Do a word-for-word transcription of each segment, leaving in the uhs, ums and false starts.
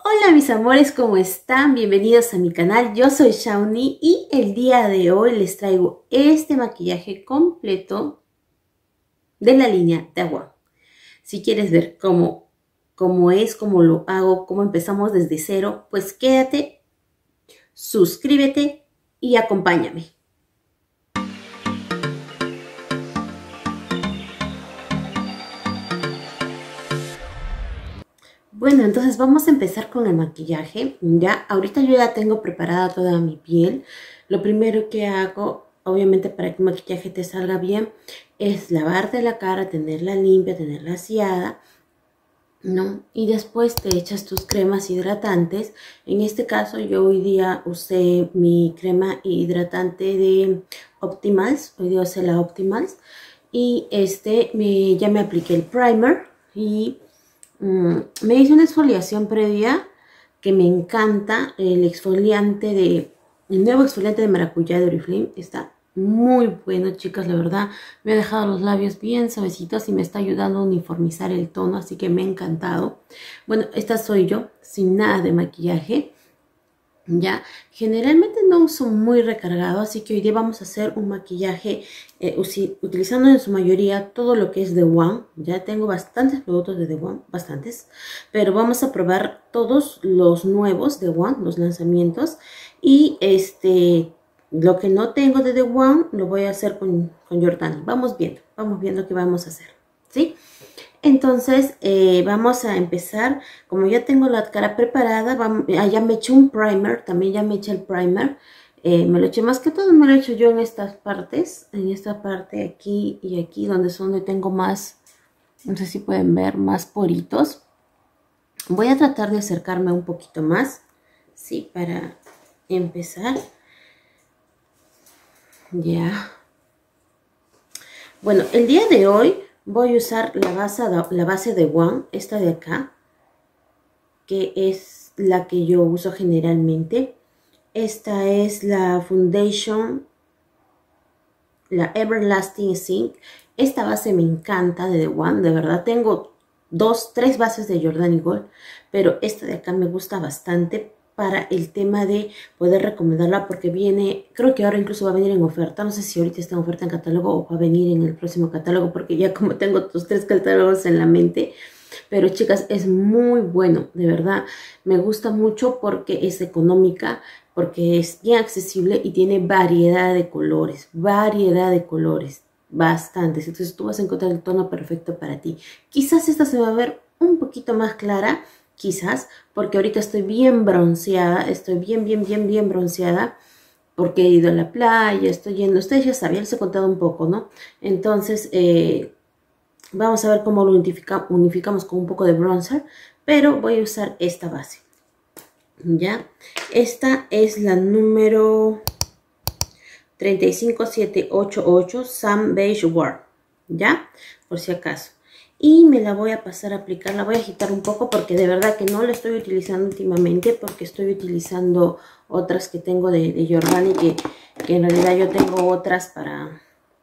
Hola mis amores, ¿cómo están? Bienvenidos a mi canal, yo soy Shawnee y el día de hoy les traigo este maquillaje completo de la línea de Agua. Si quieres ver cómo, cómo es, cómo lo hago, cómo empezamos desde cero, pues quédate, suscríbete y acompáñame. Bueno, entonces vamos a empezar con el maquillaje. Ya, ahorita yo ya tengo preparada toda mi piel. Lo primero que hago, obviamente para que el maquillaje te salga bien, es lavarte la cara, tenerla limpia, tenerla aseada, ¿no? Y después te echas tus cremas hidratantes. En este caso yo hoy día usé mi crema hidratante de Optimals. Hoy día usé la Optimals. Y este, me, ya me apliqué el primer y... Mm, me hice una exfoliación previa que me encanta, el exfoliante de, el nuevo exfoliante de maracuyá de Oriflame, está muy bueno, chicas, la verdad, me ha dejado los labios bien suavecitos y me está ayudando a uniformizar el tono, así que me ha encantado. Bueno, esta soy yo, sin nada de maquillaje. Ya, generalmente no uso muy recargado, así que hoy día vamos a hacer un maquillaje eh, utilizando en su mayoría todo lo que es The One. Ya tengo bastantes productos de The One, bastantes, pero vamos a probar todos los nuevos The One, los lanzamientos. Y este, lo que no tengo de The One lo voy a hacer con, con Jordani. Vamos viendo, vamos viendo qué vamos a hacer, ¿sí? Entonces eh, vamos a empezar. Como ya tengo la cara preparada, vamos, ah, ya me eché un primer, también ya me eché el primer. Eh, me lo eché más que todo, me lo he hecho yo en estas partes, en esta parte aquí y aquí, donde son donde tengo más, no sé si pueden ver, más poritos. Voy a tratar de acercarme un poquito más, ¿sí? Para empezar. Ya. Bueno, el día de hoy voy a usar la base, la base de One, esta de acá, que es la que yo uso generalmente. Esta es la Foundation, la Everlasting Zinc. Esta base me encanta de The One, de verdad. Tengo dos, tres bases de Jordani Gold, pero esta de acá me gusta bastante para el tema de poder recomendarla porque viene, creo que ahora incluso va a venir en oferta. No sé si ahorita está en oferta en catálogo o va a venir en el próximo catálogo porque ya como tengo tus tres catálogos en la mente. Pero chicas, es muy bueno, de verdad. Me gusta mucho porque es económica, porque es bien accesible y tiene variedad de colores, variedad de colores, bastantes. Entonces tú vas a encontrar el tono perfecto para ti. Quizás esta se va a ver un poquito más clara, quizás, porque ahorita estoy bien bronceada, estoy bien, bien, bien, bien bronceada. Porque he ido a la playa, estoy yendo, ustedes ya saben, les he contado un poco, ¿no? Entonces, eh, vamos a ver cómo lo unifica, unificamos con un poco de bronzer, pero voy a usar esta base. Ya, esta es la número tres cinco siete ocho ocho Sun Beige Wear, ya, por si acaso. Y me la voy a pasar a aplicar, la voy a agitar un poco porque de verdad que no la estoy utilizando últimamente, porque estoy utilizando otras que tengo de, de Jordani, que, que en realidad yo tengo otras para...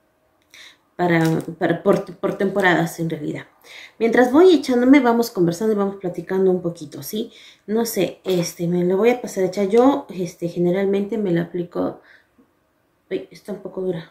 Para, para, por, por temporadas en realidad. Mientras voy echándome, vamos conversando y vamos platicando un poquito, ¿sí? No sé, este, me lo voy a pasar a echar. Yo, este, generalmente me lo aplico... Uy, está un poco dura.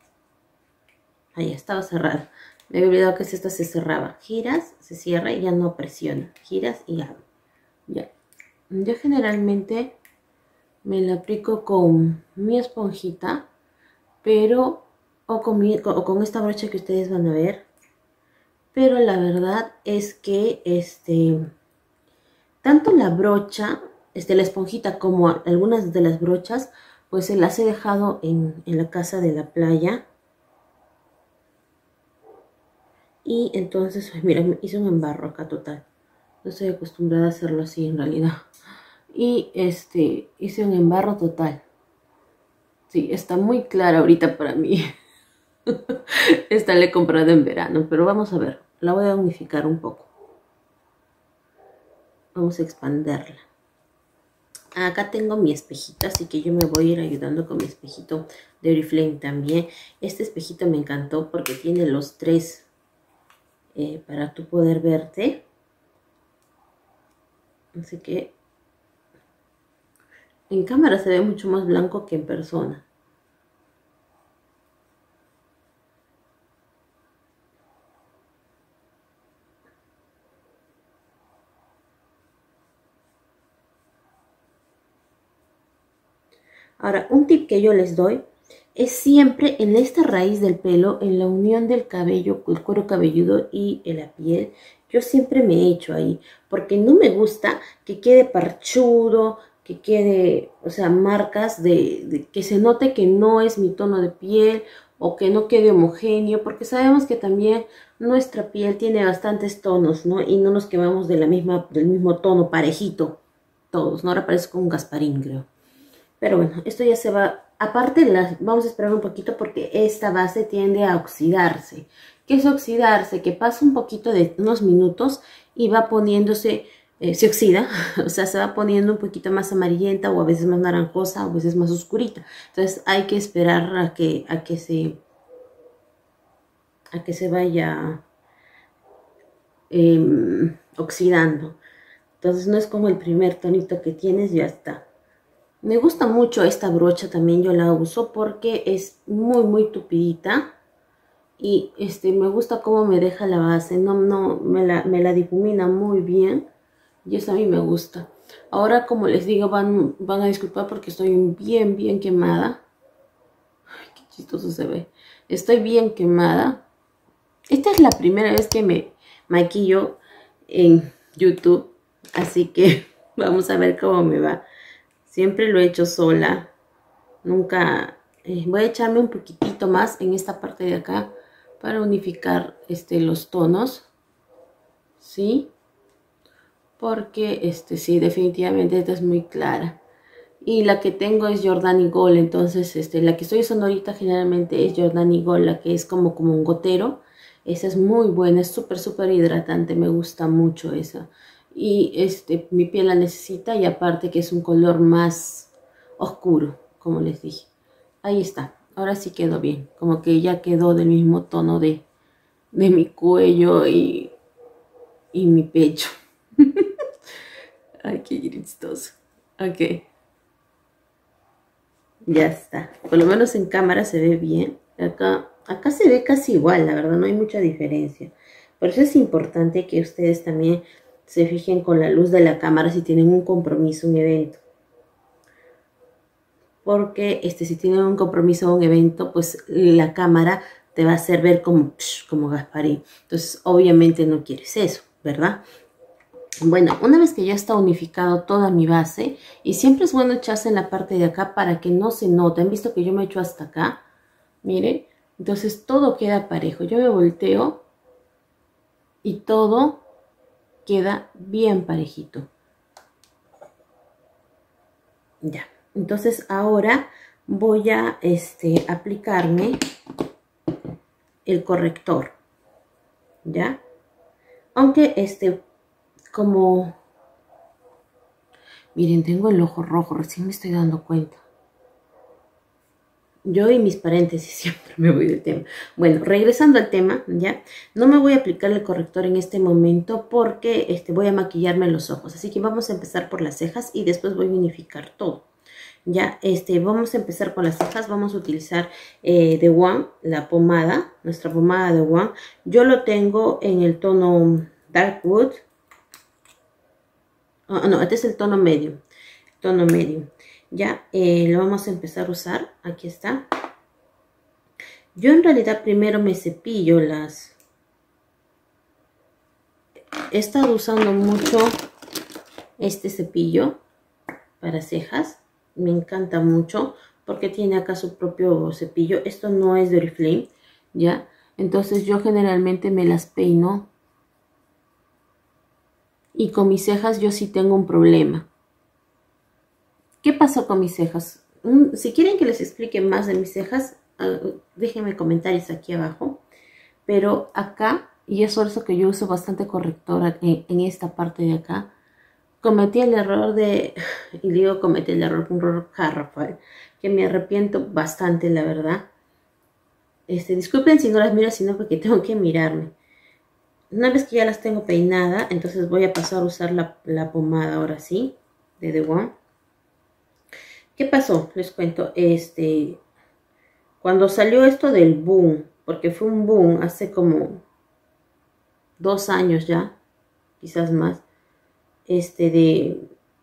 Ahí, estaba cerrada. Me había olvidado que esta se cerraba. Giras, se cierra y ya no presiona. Giras y ya. Ya. Yo generalmente me lo aplico con mi esponjita, pero... O con, mi, o con esta brocha que ustedes van a ver. Pero la verdad es que este tanto la brocha, este, la esponjita, como algunas de las brochas, pues se las he dejado en, en la casa de la playa. Y entonces, mira, me hice un embarro acá total. No estoy acostumbrada a hacerlo así en realidad. Y este, hice un embarro total. Sí, está muy clara ahorita para mí. Esta la he comprado en verano, pero vamos a ver. La voy a unificar un poco. Vamos a expanderla. Acá tengo mi espejito, así que yo me voy a ir ayudando con mi espejito de Oriflame también. Este espejito me encantó porque tiene los tres eh, para tú poder verte. Así que En cámara se ve mucho más blanco que en persona. Ahora, un tip que yo les doy es siempre en esta raíz del pelo, en la unión del cabello, el cuero cabelludo y la piel, yo siempre me echo ahí, porque no me gusta que quede parchudo, que quede, o sea, marcas de, de que se note que no es mi tono de piel o que no quede homogéneo, porque sabemos que también nuestra piel tiene bastantes tonos, ¿no? Y no nos quemamos de la misma, del mismo tono parejito, todos, ¿no? Ahora parezco un Gasparín, creo. Pero bueno, esto ya se va, aparte las, vamos a esperar un poquito porque esta base tiende a oxidarse. ¿Qué es oxidarse? Que pasa un poquito de unos minutos y va poniéndose, eh, se oxida, o sea, se va poniendo un poquito más amarillenta o a veces más naranjosa o a veces más oscurita. Entonces hay que esperar a que, a que se, a que se vaya eh, oxidando. Entonces no es como el primer tonito que tienes, ya está. Me gusta mucho esta brocha también, yo la uso porque es muy muy tupidita y este me gusta cómo me deja la base, no, no me la, me la difumina muy bien y eso a mí me gusta. Ahora, como les digo, van, van a disculpar porque estoy bien bien quemada. Ay, qué chistoso se ve. Estoy bien quemada. Esta es la primera vez que me maquillo en YouTube, así que vamos a ver cómo me va. Siempre lo he hecho sola, nunca, eh, voy a echarme un poquitito más en esta parte de acá para unificar este, los tonos, ¿sí? Porque, este, sí, definitivamente esta es muy clara. Y la que tengo es Jordani Gold, entonces, este, la que estoy usando ahorita generalmente es Jordani Gold, la que es como, como un gotero. Esa es muy buena, es súper, súper hidratante, me gusta mucho esa. Y este, mi piel la necesita y aparte que es un color más oscuro, como les dije. Ahí está, ahora sí quedó bien, como que ya quedó del mismo tono de, de mi cuello y, y mi pecho. Ay, qué chistoso. Ok. Ya está, por lo menos en cámara se ve bien. Acá, acá se ve casi igual, la verdad, no hay mucha diferencia. Por eso es importante que ustedes también se fijen con la luz de la cámara si tienen un compromiso, un evento. Porque este, si tienen un compromiso o un evento, pues la cámara te va a hacer ver como, como Gasparín. Entonces, obviamente no quieres eso, ¿verdad? Bueno, una vez que ya está unificado toda mi base, y siempre es bueno echarse en la parte de acá para que no se note. Han visto que yo me echo hasta acá, miren, entonces todo queda parejo. Yo me volteo y todo queda bien parejito. Ya, entonces ahora voy a este, aplicarme el corrector, ¿ya? Aunque este, como... Miren, tengo el ojo rojo, recién me estoy dando cuenta. Yo y mis paréntesis siempre me voy del tema. Bueno, regresando al tema, ¿ya? No me voy a aplicar el corrector en este momento porque este, voy a maquillarme los ojos. Así que vamos a empezar por las cejas y después voy a unificar todo. Ya, este, vamos a empezar con las cejas. Vamos a utilizar eh, The One, la pomada, nuestra pomada The One. Yo lo tengo en el tono Dark Wood. Oh, no, este es el tono medio. Tono medio. Ya, eh, lo vamos a empezar a usar. Aquí está. Yo en realidad primero me cepillo las... He estado usando mucho este cepillo para cejas. Me encanta mucho porque tiene acá su propio cepillo. Esto no es de Oriflame, ¿ya? Entonces yo generalmente me las peino. Y con mis cejas yo sí tengo un problema. ¿Qué pasó con mis cejas? Si quieren que les explique más de mis cejas, uh, déjenme comentarios aquí abajo. Pero acá, y es por eso que yo uso bastante corrector en, en esta parte de acá, cometí el error de, y digo cometí el error, un error garrafal, que me arrepiento bastante, la verdad. Este, disculpen si no las miro, sino porque tengo que mirarme. Una vez que ya las tengo peinada, entonces voy a pasar a usar la, la pomada ahora sí, de The One. ¿Qué pasó? Les cuento, este, cuando salió esto del boom, porque fue un boom hace como dos años ya, quizás más, este, de,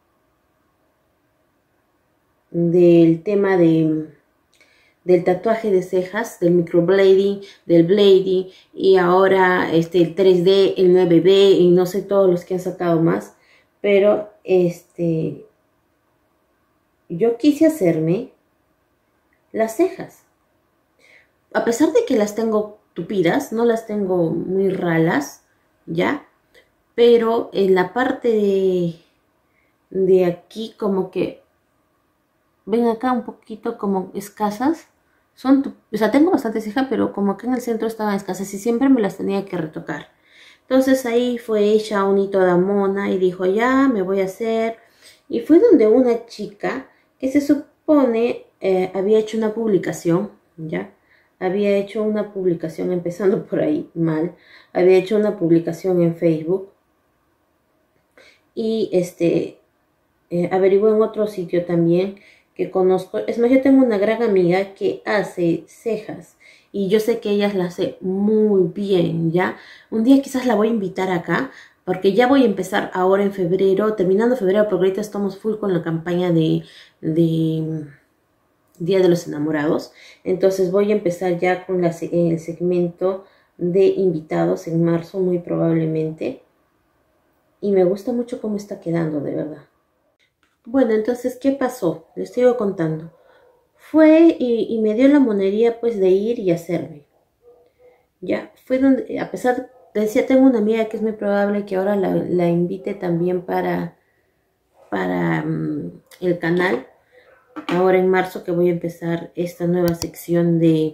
del tema de, del tatuaje de cejas, del microblading, del blading, y ahora este, el tres D, el nueve B, y no sé todos los que han sacado más, pero este, yo quise hacerme las cejas. A pesar de que las tengo tupidas, no las tengo muy ralas, ¿ya? Pero en la parte de, de aquí como que, ven acá un poquito como escasas. Son, o sea, tengo bastante ceja, pero como que en el centro estaban escasas y siempre me las tenía que retocar. Entonces ahí fue Shawnee toda mona y dijo, ya, me voy a hacer. Y fue donde una chica que se supone eh, había hecho una publicación, ¿ya? Había hecho una publicación, empezando por ahí mal, había hecho una publicación en Facebook y este, eh, averigué en otro sitio también que conozco. Es más, yo tengo una gran amiga que hace cejas y yo sé que ella las hace muy bien, ¿ya? Un día quizás la voy a invitar acá porque ya voy a empezar ahora en febrero, terminando febrero, porque ahorita estamos full con la campaña de... de Día de los Enamorados. Entonces voy a empezar ya con la, el segmento de invitados en marzo muy probablemente. Y me gusta mucho cómo está quedando, de verdad. Bueno, entonces, ¿qué pasó? Les sigo contando. Fue y, y me dio la monería pues de ir y hacerme. Ya, fue donde, a pesar, decía, tengo una amiga que es muy probable que ahora la, la invite también para, para um, el canal. Ahora en marzo que voy a empezar esta nueva sección de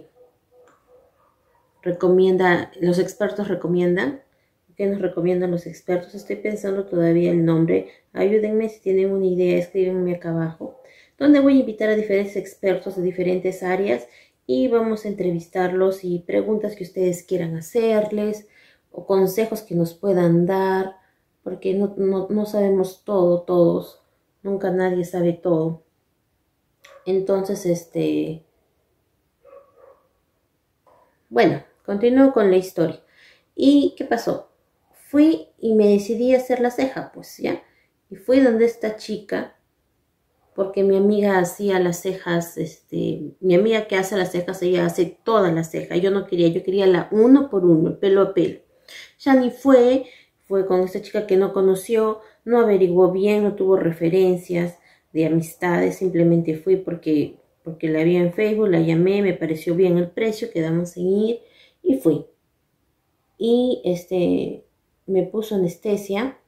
recomienda, los expertos recomiendan. ¿Qué nos recomiendan los expertos? Estoy pensando todavía el nombre. Ayúdenme si tienen una idea, escríbenme acá abajo. Donde voy a invitar a diferentes expertos de diferentes áreas y vamos a entrevistarlos y preguntas que ustedes quieran hacerles o consejos que nos puedan dar, porque no, no, no sabemos todo, todos. Nunca nadie sabe todo. Entonces, este, bueno, continúo con la historia. ¿Y qué pasó? Fui y me decidí a hacer la ceja, pues, ¿ya? Y fui donde esta chica, porque mi amiga hacía las cejas, este, mi amiga que hace las cejas, ella hace toda la ceja. Yo no quería, yo quería la uno por uno, pelo a pelo. Ya ni fue, fue con esta chica que no conoció, no averiguó bien, no tuvo referencias de amistades, simplemente fui porque, porque la vi en Facebook, la llamé, me pareció bien el precio, quedamos en ir y fui. Y este, me puso anestesia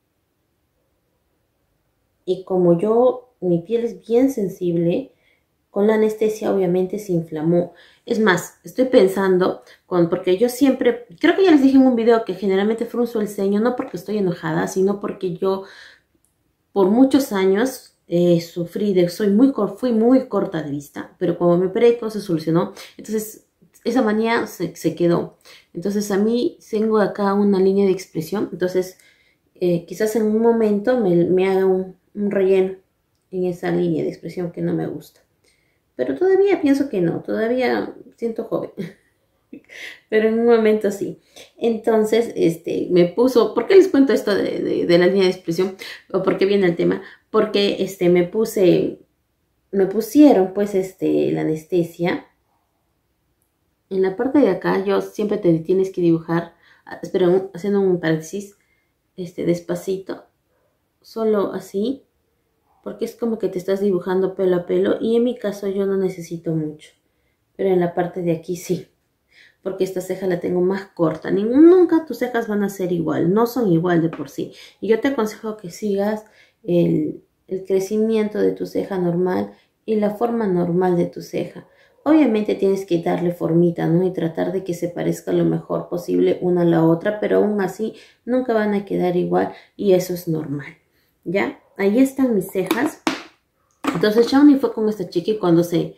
y como yo, mi piel es bien sensible, con la anestesia obviamente se inflamó. Es más, estoy pensando, con, porque yo siempre, creo que ya les dije en un video que generalmente frunzo el ceño, no porque estoy enojada, sino porque yo por muchos años eh, sufrí de, soy muy, fui muy corta de vista, pero como me operé todo se solucionó. Entonces esa manía se, se quedó. Entonces a mí tengo acá una línea de expresión, entonces eh, quizás en un momento me, me haga un, un relleno en esa línea de expresión que no me gusta. Pero todavía pienso que no, todavía siento joven. Pero en un momento sí. Entonces, este, me puso, ¿por qué les cuento esto de, de, de la línea de expresión? ¿O por qué viene el tema? Porque, este, me puse, me pusieron, pues, este, la anestesia. En la parte de acá, yo siempre te tienes que dibujar, espera, haciendo un paréntesis, este, despacito, solo así, porque es como que te estás dibujando pelo a pelo, y en mi caso yo no necesito mucho, pero en la parte de aquí sí. Porque esta ceja la tengo más corta. Ningún, nunca tus cejas van a ser igual, no son igual de por sí. Y yo te aconsejo que sigas el, el crecimiento de tu ceja normal y la forma normal de tu ceja. Obviamente tienes que darle formita, ¿no? Y tratar de que se parezca lo mejor posible una a la otra, pero aún así nunca van a quedar igual y eso es normal, ¿ya? Ahí están mis cejas. Entonces Shawnee fue con esta chica y cuando se...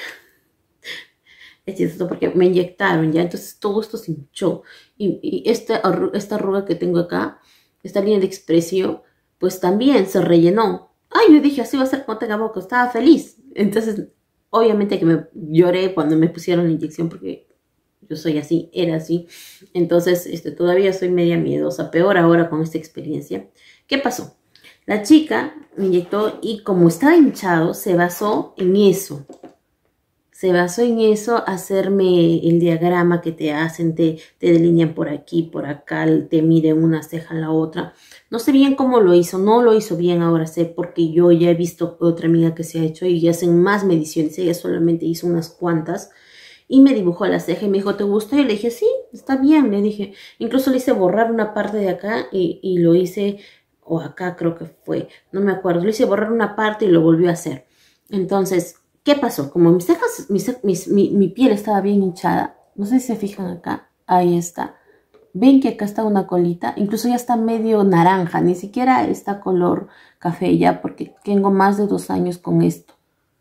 Es chistoso porque me inyectaron ya, entonces todo esto se hinchó. Y, y esta, esta arruga que tengo acá, esta línea de expresión, pues también se rellenó. Ay, yo dije, así va a ser cuando tenga moco, estaba feliz. Entonces, obviamente que me lloré cuando me pusieron la inyección porque yo soy así, era así. Entonces, este, todavía soy media miedosa, peor ahora con esta experiencia. ¿Qué pasó? La chica me inyectó y como estaba hinchado, se basó en eso. Se basó en eso, hacerme el diagrama que te hacen, te, te delinean por aquí, por acá, te miden una ceja en la otra. No sé bien cómo lo hizo, no lo hizo bien, ahora sé, porque yo ya he visto otra amiga que se ha hecho y hacen más mediciones. Ella solamente hizo unas cuantas y me dibujó la ceja y me dijo, ¿te gustó? Y le dije, sí, está bien, le dije. Incluso le hice borrar una parte de acá y, y lo hice, o acá creo que fue, no me acuerdo. Le hice borrar una parte y lo volvió a hacer. Entonces, ¿qué pasó? Como mis cejas, mis, mis, mi, mi piel estaba bien hinchada, no sé si se fijan acá, ahí está. Ven que acá está una colita, incluso ya está medio naranja, ni siquiera está color café ya, porque tengo más de dos años con esto.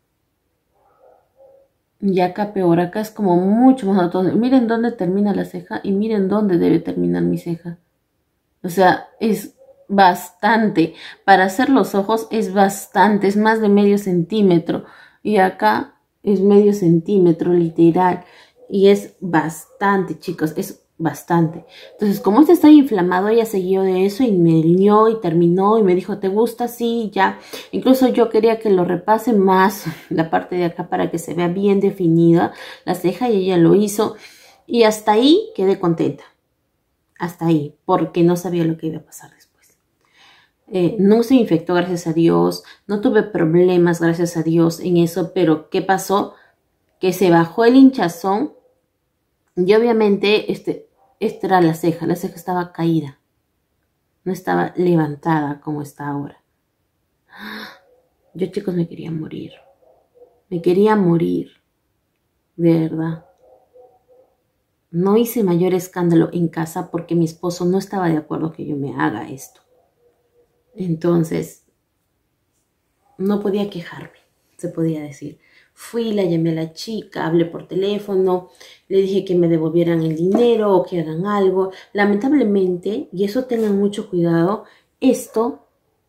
Y acá peor, acá es como mucho más notorio. Miren dónde termina la ceja y miren dónde debe terminar mi ceja. O sea, es bastante. Para hacer los ojos es bastante, es más de medio centímetro. Y acá es medio centímetro, literal. Y es bastante, chicos, es bastante. Entonces, como este está inflamado, ella siguió de eso y me alineó y terminó y me dijo, ¿te gusta? Sí, ya. Incluso yo quería que lo repase más la parte de acá para que se vea bien definida la ceja y ella lo hizo. Y hasta ahí quedé contenta. Hasta ahí, porque no sabía lo que iba a pasar después. Eh, no se infectó, gracias a Dios, no tuve problemas, gracias a Dios, en eso, pero ¿qué pasó? Que se bajó el hinchazón y obviamente este, esta era la ceja, la ceja estaba caída, no estaba levantada como está ahora. Yo, chicos, me quería morir, me quería morir, de verdad. No hice mayor escándalo en casa porque mi esposo no estaba de acuerdo que yo me haga esto. Entonces, no podía quejarme, se podía decir. Fui, la llamé a la chica, hablé por teléfono, le dije que me devolvieran el dinero o que hagan algo. Lamentablemente, y eso tengan mucho cuidado, esto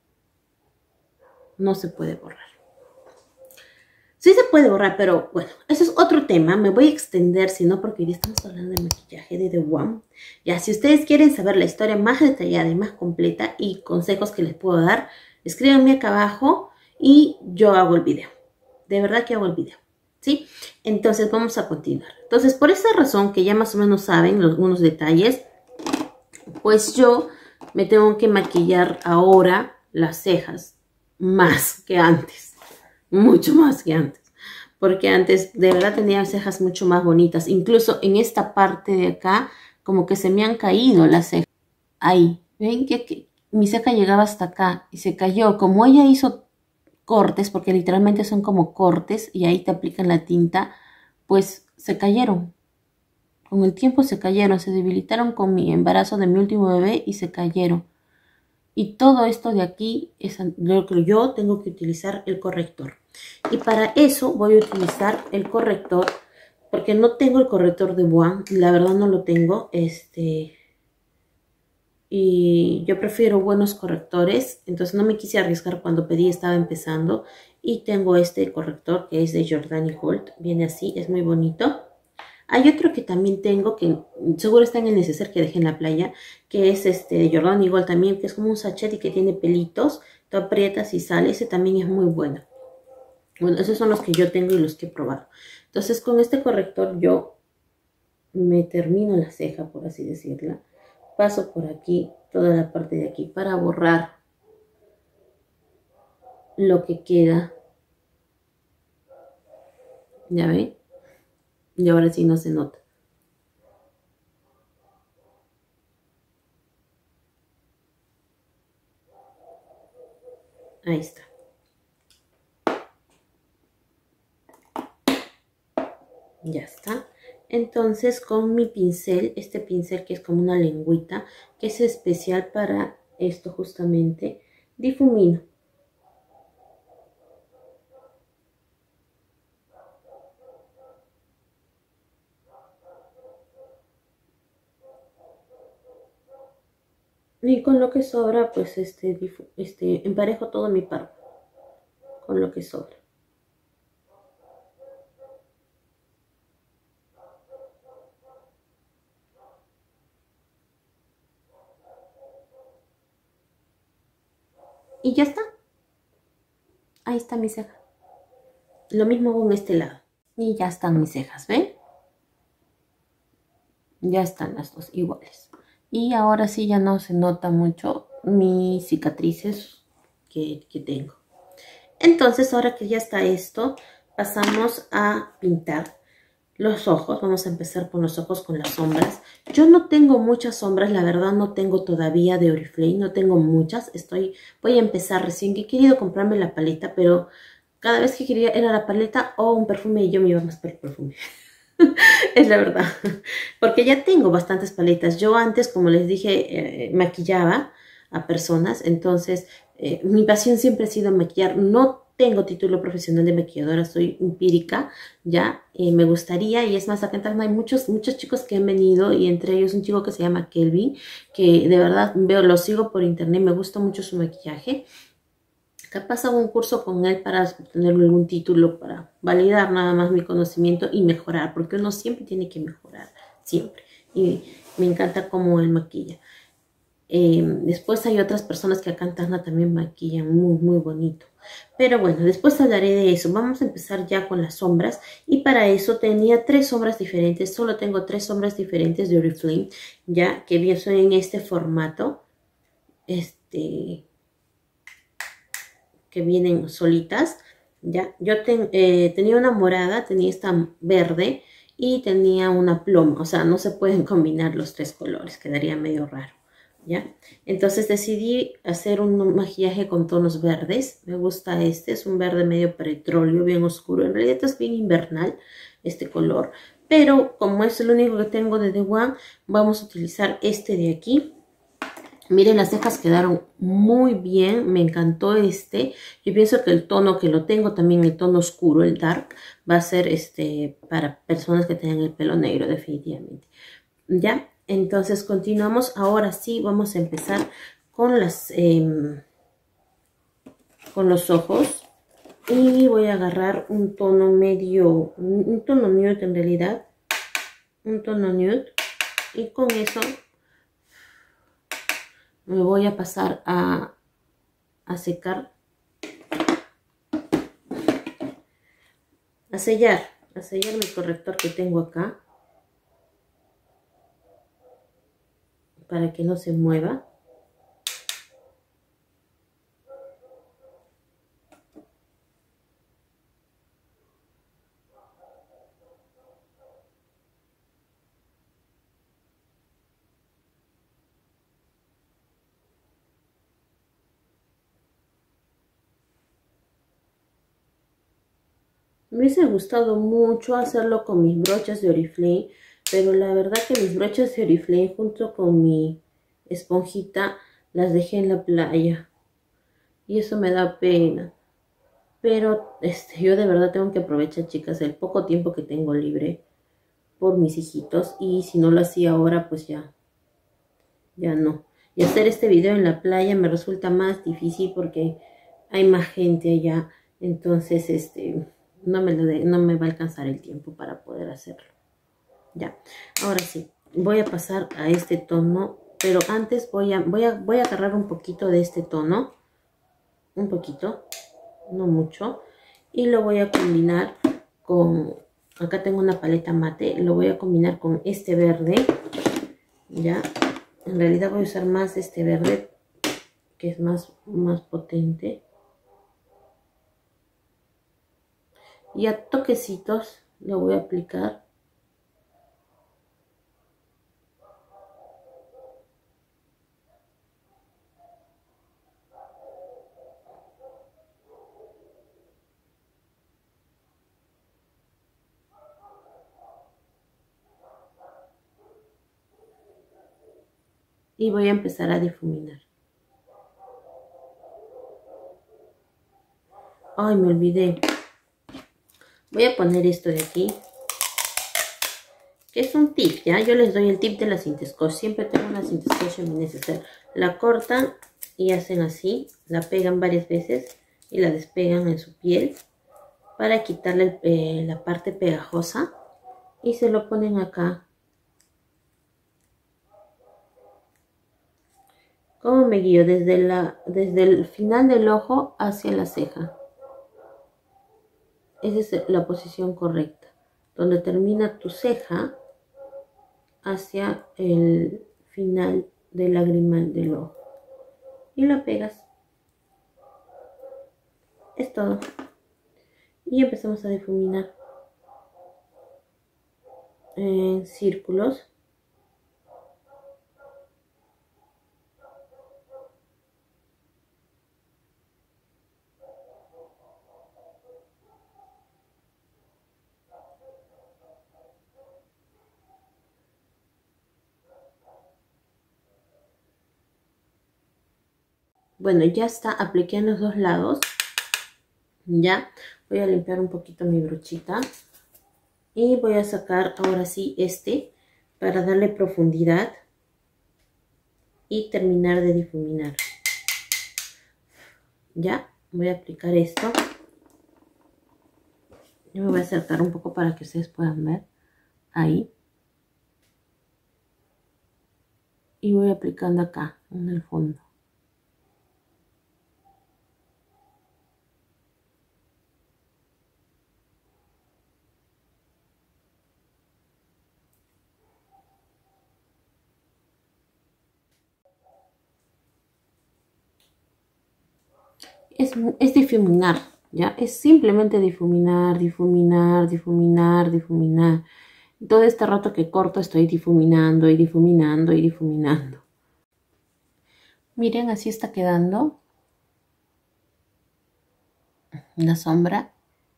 no se puede borrar. Sí se puede borrar, pero bueno, eso es otro tema. Me voy a extender, si no, porque ya estamos hablando de maquillaje de The One. Ya, si ustedes quieren saber la historia más detallada y más completa y consejos que les puedo dar, escríbanme acá abajo y yo hago el video. De verdad que hago el video, ¿sí? Entonces vamos a continuar. Entonces, por esa razón que ya más o menos saben algunos detalles, pues yo me tengo que maquillar ahora las cejas más que antes. Mucho más que antes. Porque antes de verdad tenía cejas mucho más bonitas. Incluso en esta parte de acá, como que se me han caído las cejas. Ahí, ven que, que mi ceja llegaba hasta acá y se cayó. Como ella hizo cortes, porque literalmente son como cortes y ahí te aplican la tinta, pues se cayeron. Con el tiempo se cayeron, se debilitaron con mi embarazo de mi último bebé y se cayeron. Y todo esto de aquí es lo que yo tengo que utilizar el corrector. Y para eso voy a utilizar el corrector, porque no tengo el corrector de One, la verdad no lo tengo, este, y yo prefiero buenos correctores, entonces no me quise arriesgar cuando pedí, estaba empezando, y tengo este corrector que es de Jordani Gold, viene así, es muy bonito. Hay otro que también tengo, que seguro está en el neceser que dejé en la playa, que es este de Jordani Gold también, que es como un sachet y que tiene pelitos, tú aprietas y sale, ese también es muy bueno. Bueno, esos son los que yo tengo y los que he probado. Entonces, con este corrector yo me termino la ceja, por así decirla. Paso por aquí, toda la parte de aquí, para borrar lo que queda. ¿Ya ven? Y ahora sí no se nota. Ahí está. Ya está. Entonces con mi pincel, este pincel que es como una lengüita, que es especial para esto justamente, difumino. Y con lo que sobra, pues este, este emparejo todo mi párpado. con lo que sobra. Y ya está. Ahí está mi ceja. Lo mismo con este lado. Y ya están mis cejas, ¿ven? Ya están las dos iguales. Y ahora sí ya no se nota mucho mis cicatrices que, que tengo. Entonces, ahora que ya está esto, pasamos a pintar los ojos. Vamos a empezar con los ojos, con las sombras. Yo no tengo muchas sombras, la verdad no tengo todavía de Oriflame, no tengo muchas. Estoy, voy a empezar recién, que he querido comprarme la paleta, pero cada vez que quería era la paleta o un perfume y yo me iba más por el perfume. Es la verdad, porque ya tengo bastantes paletas. Yo antes, como les dije, eh, maquillaba a personas, entonces eh, mi pasión siempre ha sido maquillar. No tengo título profesional de maquilladora, soy empírica, ya, eh, me gustaría, y es más, acá en Tacna hay muchos, muchos chicos que han venido, y entre ellos un chico que se llama Kelvin, que de verdad veo, lo sigo por internet, me gusta mucho su maquillaje. Capaz hago un curso con él para obtener algún título, para validar nada más mi conocimiento y mejorar, porque uno siempre tiene que mejorar, siempre. Y me encanta cómo él maquilla. Eh, después hay otras personas que acá en Tacna también maquillan muy, muy bonito. Pero bueno, después hablaré de eso. Vamos a empezar ya con las sombras. Y para eso tenía tres sombras diferentes. Solo tengo tres sombras diferentes de Oriflame, ya que bien son en este formato. Este... que vienen solitas, ya. Yo ten, eh, tenía una morada, tenía esta verde y tenía una ploma, o sea, no se pueden combinar los tres colores, quedaría medio raro, ya. Entonces decidí hacer un maquillaje con tonos verdes. Me gusta este, es un verde medio petróleo, bien oscuro. En realidad es bien invernal este color, pero como es el único que tengo de The One, vamos a utilizar este de aquí. Miren, las cejas quedaron muy bien, me encantó este. Yo pienso que el tono que lo tengo también, el tono oscuro, el dark, va a ser este para personas que tengan el pelo negro, definitivamente. ¿Ya? Entonces continuamos. Ahora sí vamos a empezar con las eh, con los ojos. Y voy a agarrar un tono medio, un tono nude en realidad. Un tono nude. Y con eso me voy a pasar a, a secar, a sellar, a sellar mi corrector que tengo acá, para que no se mueva. Me hubiese gustado mucho hacerlo con mis brochas de Oriflame, pero la verdad que mis brochas de Oriflame junto con mi esponjita las dejé en la playa. Y eso me da pena. Pero este, yo de verdad tengo que aprovechar, chicas, el poco tiempo que tengo libre por mis hijitos. Y si no lo hacía ahora, pues ya, ya no. Y hacer este video en la playa me resulta más difícil porque hay más gente allá. Entonces, este... No me, lo de, no me va a alcanzar el tiempo para poder hacerlo. Ya, ahora sí, voy a pasar a este tono, pero antes voy a, voy a, voy a agarrar un poquito de este tono, un poquito, no mucho, y lo voy a combinar con, acá tengo una paleta mate, lo voy a combinar con este verde, ya, en realidad voy a usar más este verde, que es más, más potente. Y a toquecitos lo voy a aplicar. Y voy a empezar a difuminar. Ay, me olvidé. Voy a poner esto de aquí, que es un tip, ¿ya? Yo les doy el tip de la cinta scotch. Siempre tengo una cinta scotch en mi neceser. La cortan y hacen así, la pegan varias veces y la despegan en su piel para quitarle eh, la parte pegajosa y se lo ponen acá. ¿Cómo me guío? Desde, la, desde el final del ojo hacia la ceja. Esa es la posición correcta. Donde termina tu ceja hacia el final del lagrimal del ojo. Y lo pegas. Es todo. Y empezamos a difuminar en círculos. Bueno, ya está, apliqué en los dos lados. Ya, voy a limpiar un poquito mi brochita. Y voy a sacar ahora sí este para darle profundidad y terminar de difuminar. Ya, voy a aplicar esto. Yo me voy a acercar un poco para que ustedes puedan ver. Ahí. Y voy aplicando acá, en el fondo. Es, es difuminar, ¿ya? Es simplemente difuminar, difuminar, difuminar, difuminar. Todo este rato que corto estoy difuminando y difuminando y difuminando. Miren, así está quedando la sombra.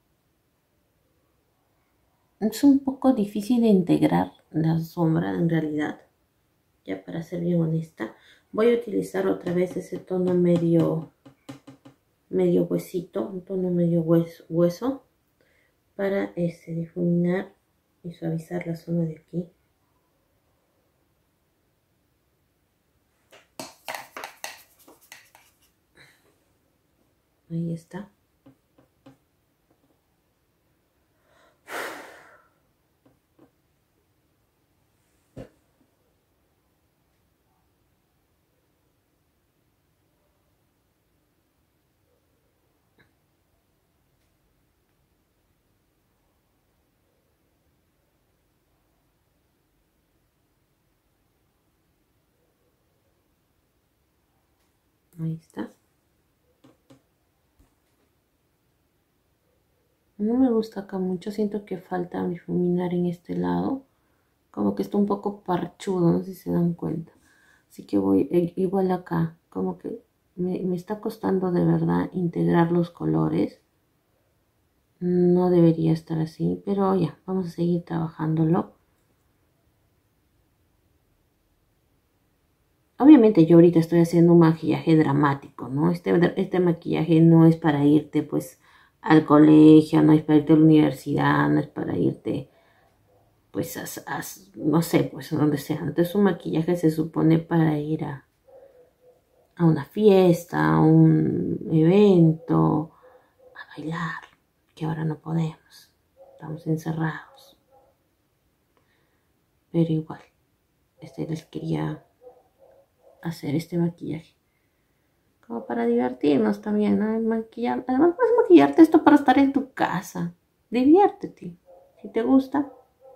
Es un poco difícil de integrar la sombra en realidad. Ya, para ser bien honesta, voy a utilizar otra vez ese tono medio medio huesito, un tono medio hueso, hueso para este, difuminar y suavizar la zona de aquí. Ahí está. Ahí está. No me gusta acá mucho, siento que falta difuminar en este lado. Como que está un poco parchudo, no sé si se dan cuenta. Así que voy eh, igual acá, como que me, me está costando de verdad integrar los colores. No debería estar así, pero ya, vamos a seguir trabajándolo. Obviamente yo ahorita estoy haciendo un maquillaje dramático, ¿no? Este, este maquillaje no es para irte pues al colegio, no es para irte a la universidad, no es para irte pues a, a no sé, pues a donde sea. Entonces un maquillaje se supone para ir a, a una fiesta, a un evento, a bailar, que ahora no podemos, estamos encerrados. Pero igual, este les quería hacer este maquillaje. Como para divertirnos también, ¿no? Maquillar. Además, puedes maquillarte esto para estar en tu casa. Diviértete. Si te gusta.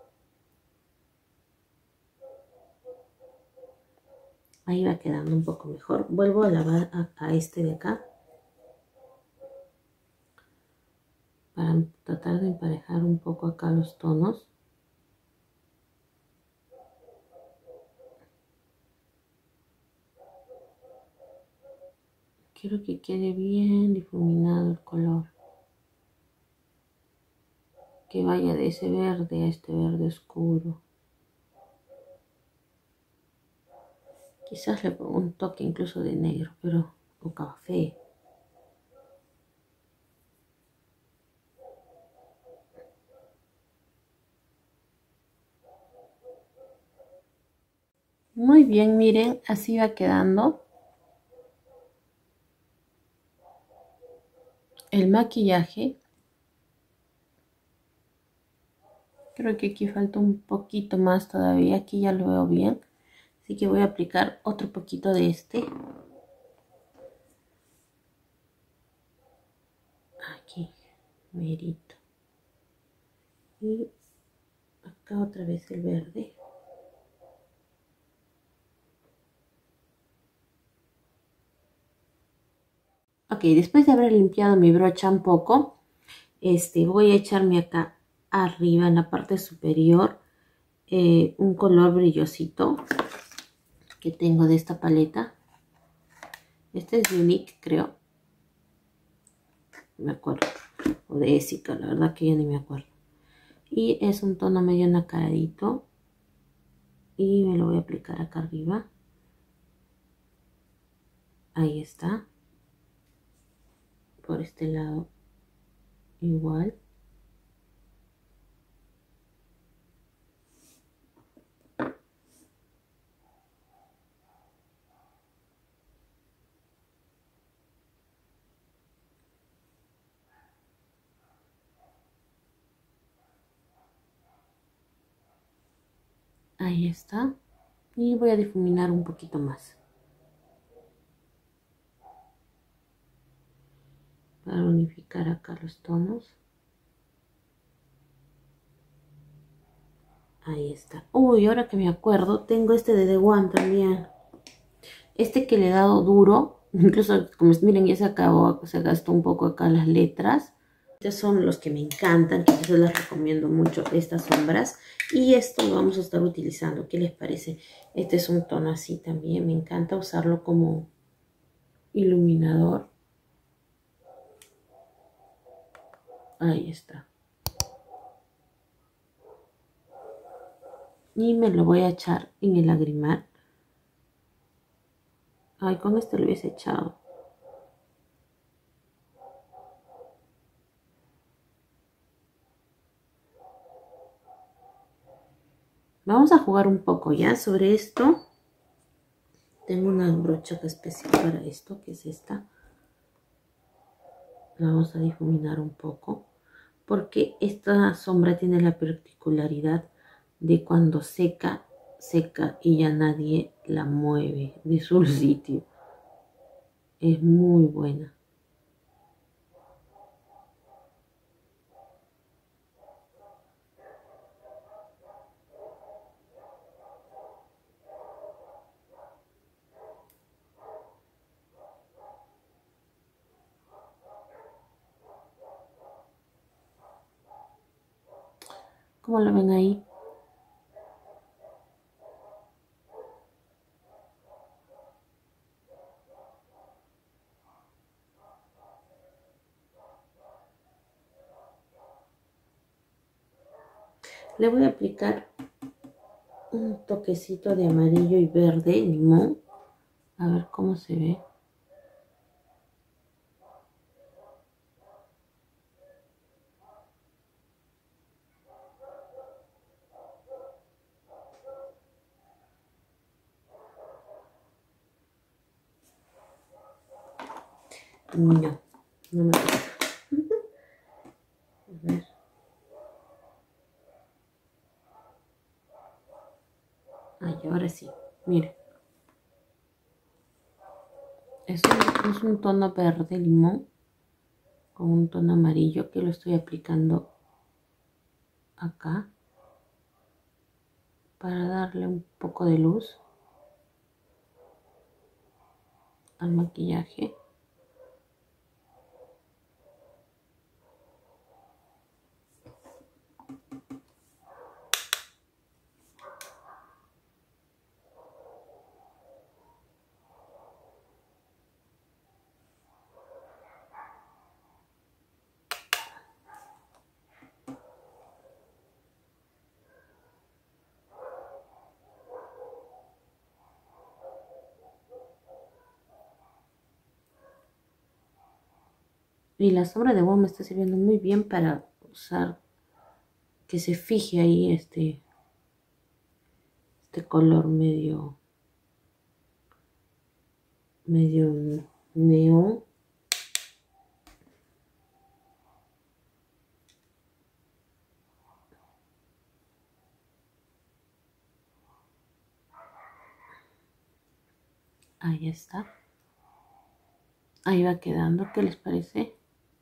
Ahí va quedando un poco mejor. Vuelvo a lavar a, a este de acá. Para tratar de emparejar un poco acá los tonos. Quiero que quede bien difuminado el color. Que vaya de ese verde a este verde oscuro. Quizás le pongo un toque incluso de negro, pero o café. Muy bien, miren, así va quedando. el maquillaje. Creo que aquí falta un poquito más todavía. Aquí ya lo veo bien. Así que voy a aplicar otro poquito de este. Aquí, merito. Y acá otra vez el verde. Ok, después de haber limpiado mi brocha un poco, este, voy a echarme acá arriba en la parte superior eh, un color brillosito que tengo de esta paleta. Este es Unique, creo. Me acuerdo. O de Essica, la verdad que ya ni me acuerdo. Y es un tono medio nacaradito. Y me lo voy a aplicar acá arriba. Ahí está. Por este lado igual. Ahí está. Y voy a difuminar un poquito más. Para unificar acá los tonos. Ahí está. Uy, ahora que me acuerdo, tengo este de The One también. Este que le he dado duro. Incluso, como miren, ya se acabó, se gastó un poco acá las letras. Estos son los que me encantan, que yo les recomiendo mucho, estas sombras. Y esto lo vamos a estar utilizando. ¿Qué les parece? Este es un tono así también. Me encanta usarlo como iluminador. Ahí está. Y me lo voy a echar en el lagrimal. Ay, con este lo hubiese echado. Vamos a jugar un poco ya sobre esto. Tengo una brocha especial para esto, que es esta. La vamos a difuminar un poco. Porque esta sombra tiene la particularidad de cuando seca, seca y ya nadie la mueve de su sitio. Es muy buena. ¿Cómo lo ven ahí? Le voy a aplicar un toquecito de amarillo y verde, limón. A ver cómo se ve. No, no me gusta. A ver. Ay, ahora sí, miren. Es un, es un tono verde limón con un tono amarillo que lo estoy aplicando acá para darle un poco de luz al maquillaje. Y la sombra de agua me está sirviendo muy bien para usar, que se fije ahí este, este color medio, medio neón. Ahí está. Ahí va quedando. ¿Qué les parece?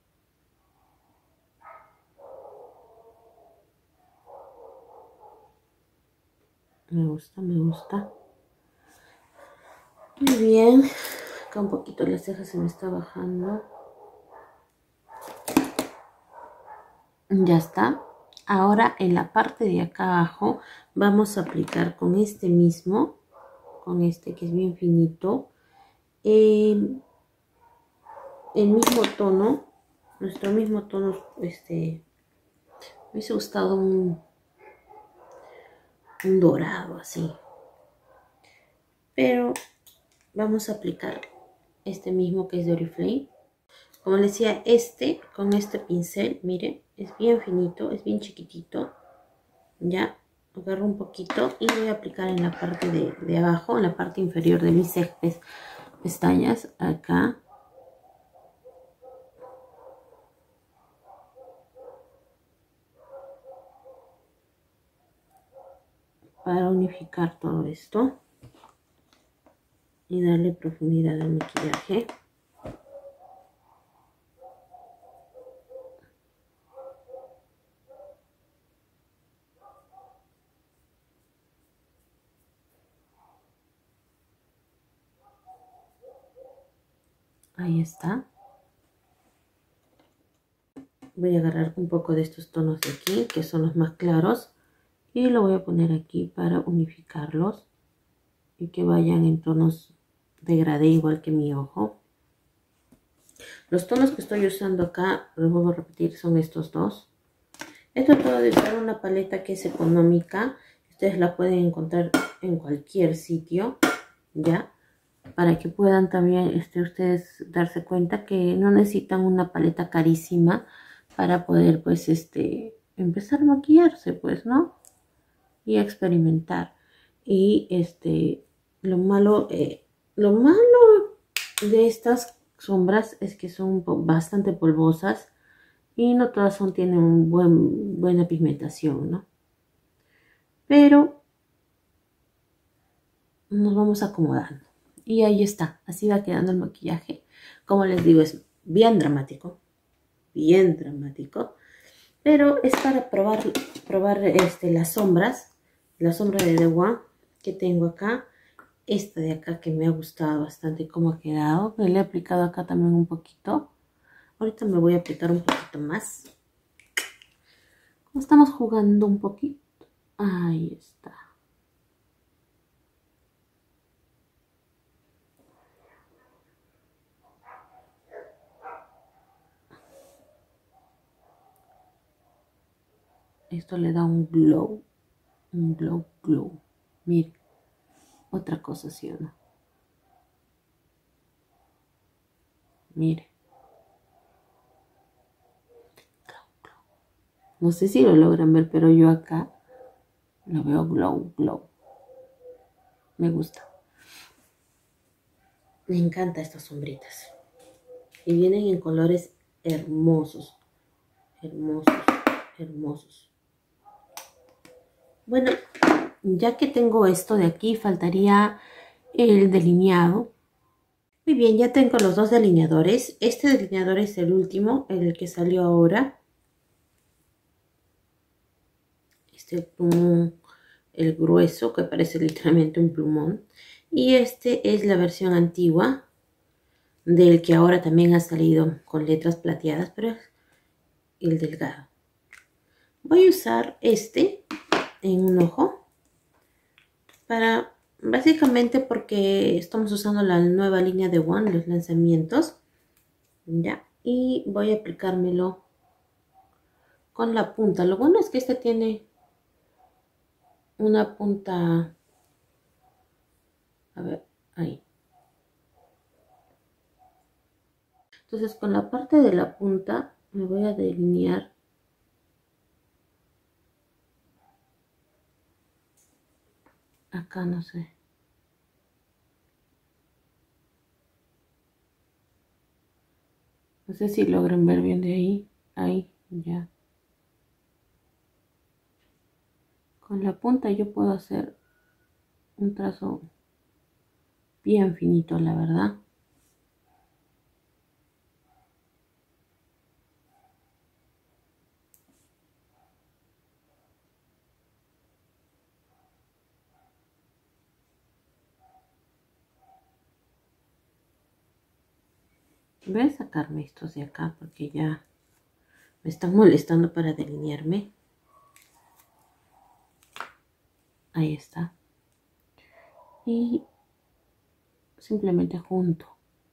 Me gusta, me gusta. Muy bien. Acá un poquito la ceja se me está bajando. Ya está. Ahora en la parte de acá abajo vamos a aplicar con este mismo, con este que es bien finito, eh, el mismo tono, nuestro mismo tono. Este, me hubiese gustado un, un dorado así, pero vamos a aplicar este mismo que es de Oriflame. Como les decía, este con este pincel, miren, es bien finito, es bien chiquitito. Ya agarro un poquito y voy a aplicar en la parte de, de abajo, en la parte inferior de mis cejas, pestañas, acá. Para unificar todo esto y darle profundidad al maquillaje. Ahí está. Voy a agarrar un poco de estos tonos de aquí, que son los más claros, y lo voy a poner aquí para unificarlos y que vayan en tonos degradé igual que mi ojo. Los tonos que estoy usando acá, los vuelvo a repetir, son estos dos. He tratado de usar una paleta que es económica. Ustedes la pueden encontrar en cualquier sitio, ¿ya? Para que puedan también este, ustedes darse cuenta que no necesitan una paleta carísima para poder, pues, este, empezar a maquillarse, pues, ¿no? Y a experimentar. Y, este, lo malo, eh, lo malo de estas sombras es que son bastante polvosas y no todas son, tienen un buen, buena pigmentación, ¿no? Pero nos vamos acomodando. Y ahí está, así va quedando el maquillaje. Como les digo, es bien dramático, bien dramático. Pero es para probar, probar este, las sombras, la sombra de The One que tengo acá. Esta de acá que me ha gustado bastante cómo ha quedado. Le he aplicado acá también un poquito. Ahorita me voy a aplicar un poquito más. Estamos jugando un poquito. Ahí está. Esto le da un glow. Un glow, glow. Miren. Otra cosa, ¿sí o no? Mire. No sé si lo logran ver, pero yo acá lo veo glow, glow. Me gusta. Me encantan estas sombritas. Y vienen en colores hermosos. Hermosos, hermosos. Bueno, ya que tengo esto de aquí, faltaría el delineado. Muy bien, ya tengo los dos delineadores. Este delineador es el último, el que salió ahora. Este plumón, el grueso, que parece literalmente un plumón. Y este es la versión antigua, del que ahora también ha salido con letras plateadas, pero es el delgado. Voy a usar este en un ojo, para básicamente porque estamos usando la nueva línea de One, los lanzamientos, ya, y voy a aplicármelo con la punta. Lo bueno es que este tiene una punta, a ver, ahí. Entonces con la parte de la punta me voy a delinear acá, no sé. No sé si logran ver bien de ahí. Ahí, ya. Con la punta yo puedo hacer un trazo bien finito, la verdad. Voy a sacarme estos de acá porque ya me están molestando para delinearme. Ahí está. Y simplemente junto.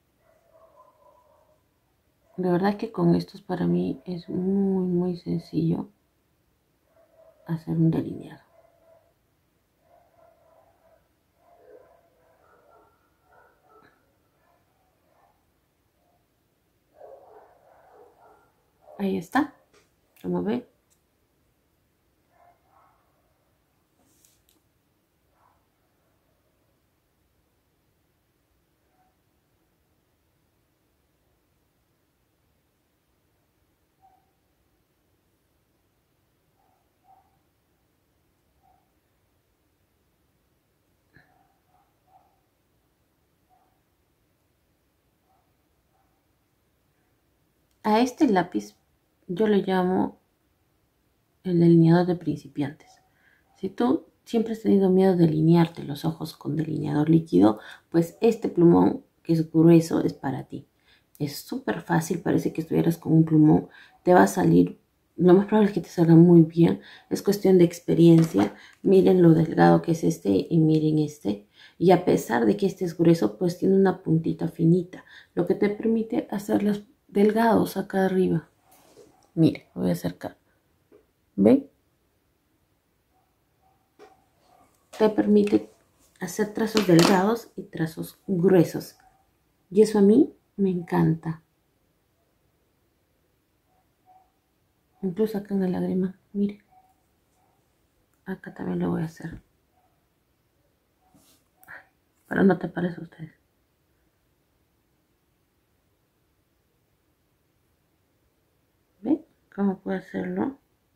De verdad que con estos para mí es muy muy sencillo hacer un delineado. Ahí está. Como ven. A este lápiz yo le llamo el delineador de principiantes. Si tú siempre has tenido miedo de delinearte los ojos con delineador líquido, pues este plumón que es grueso es para ti. Es súper fácil, parece que estuvieras con un plumón, te va a salir, lo más probable es que te salga muy bien, es cuestión de experiencia. Miren lo delgado que es este y miren este. Y a pesar de que este es grueso, pues tiene una puntita finita, lo que te permite hacerlos delgados acá arriba. Miren, voy a acercar. ¿Ven? Te permite hacer trazos delgados y trazos gruesos. Y eso a mí me encanta. Incluso acá en la lágrima, miren. Acá también lo voy a hacer. Para no taparles a ustedes. ¿Ven cómo puedo hacerlo?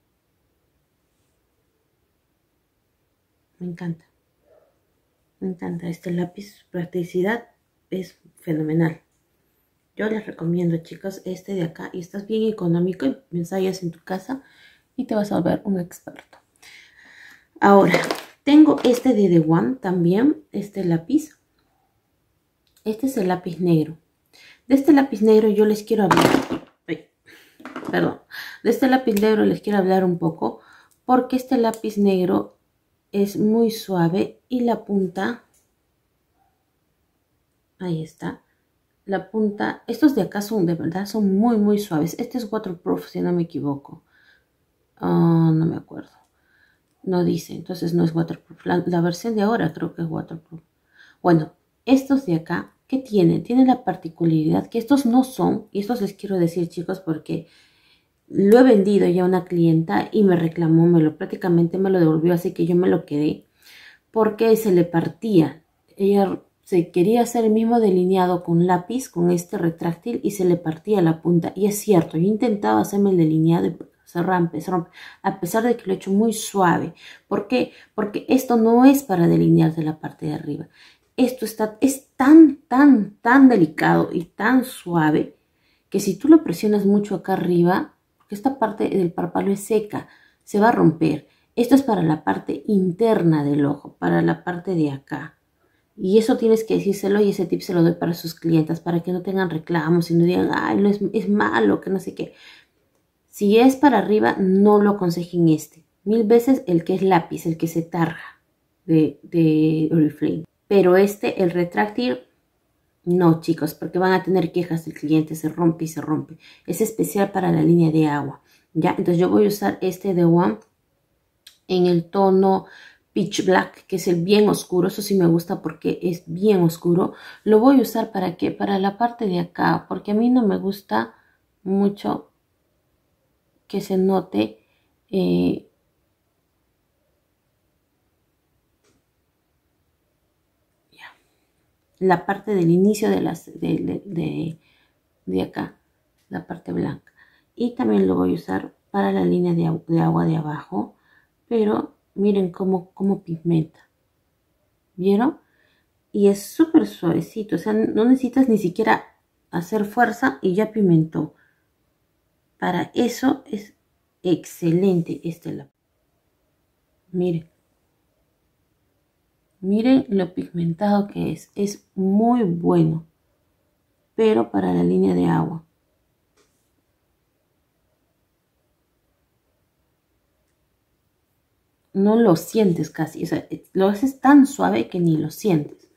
Me encanta. Me encanta este lápiz. Su practicidad es fenomenal. Yo les recomiendo, chicos, este de acá. Y estás bien económico y ensayas en tu casa y te vas a volver un experto. Ahora, tengo este de The One también, este lápiz. Este es el lápiz negro. De este lápiz negro yo les quiero hablar. Ay, perdón. De este lápiz negro les quiero hablar un poco. Porque este lápiz negro es muy suave y la punta... Ahí está. La punta... Estos de acá son de verdad, son muy muy suaves. Este es waterproof si no me equivoco. Uh, no me acuerdo. No dice, entonces no es waterproof. La, la versión de ahora creo que es waterproof. Bueno, estos de acá, ¿qué tienen? Tienen la particularidad que estos no son, y estos les quiero decir, chicos, porque lo he vendido ya a una clienta y me reclamó, me lo prácticamente me lo devolvió, así que yo me lo quedé, porque se le partía. Ella se quería hacer el mismo delineado con lápiz, con este retráctil, y se le partía la punta. Y es cierto, yo intentaba hacerme el delineado y se rompe, se rompe, a pesar de que lo he hecho muy suave. ¿Por qué? Porque esto no es para delinear de la parte de arriba. Esto está, es tan, tan, tan delicado y tan suave que si tú lo presionas mucho acá arriba, porque esta parte del párpado es seca, se va a romper. Esto es para la parte interna del ojo, para la parte de acá. Y eso tienes que decírselo y ese tip se lo doy para sus clientas, para que no tengan reclamos y no digan, ay, no es, es malo, que no sé qué. Si es para arriba, no lo aconsejen este. Mil veces el que es lápiz, el que se tarja de, de Oriflame. Pero este, el retráctil, no, chicos, porque van a tener quejas del cliente, se rompe y se rompe. Es especial para la línea de agua, ¿ya? Entonces yo voy a usar este de One en el tono Pitch Black, que es el bien oscuro. Eso sí me gusta porque es bien oscuro. Lo voy a usar para qué? Para la parte de acá, porque a mí no me gusta mucho que se note eh, ya, la parte del inicio de, las, de, de, de, de acá, la parte blanca. Y también lo voy a usar para la línea de, de agua de abajo, pero miren cómo, cómo pigmenta. ¿Vieron? y es súper suavecito, o sea, no necesitas ni siquiera hacer fuerza y ya pimentó. Para eso es excelente este lápiz. Miren, miren lo pigmentado que es, es muy bueno, pero para la línea de agua. No lo sientes casi, o sea, lo haces tan suave que ni lo sientes.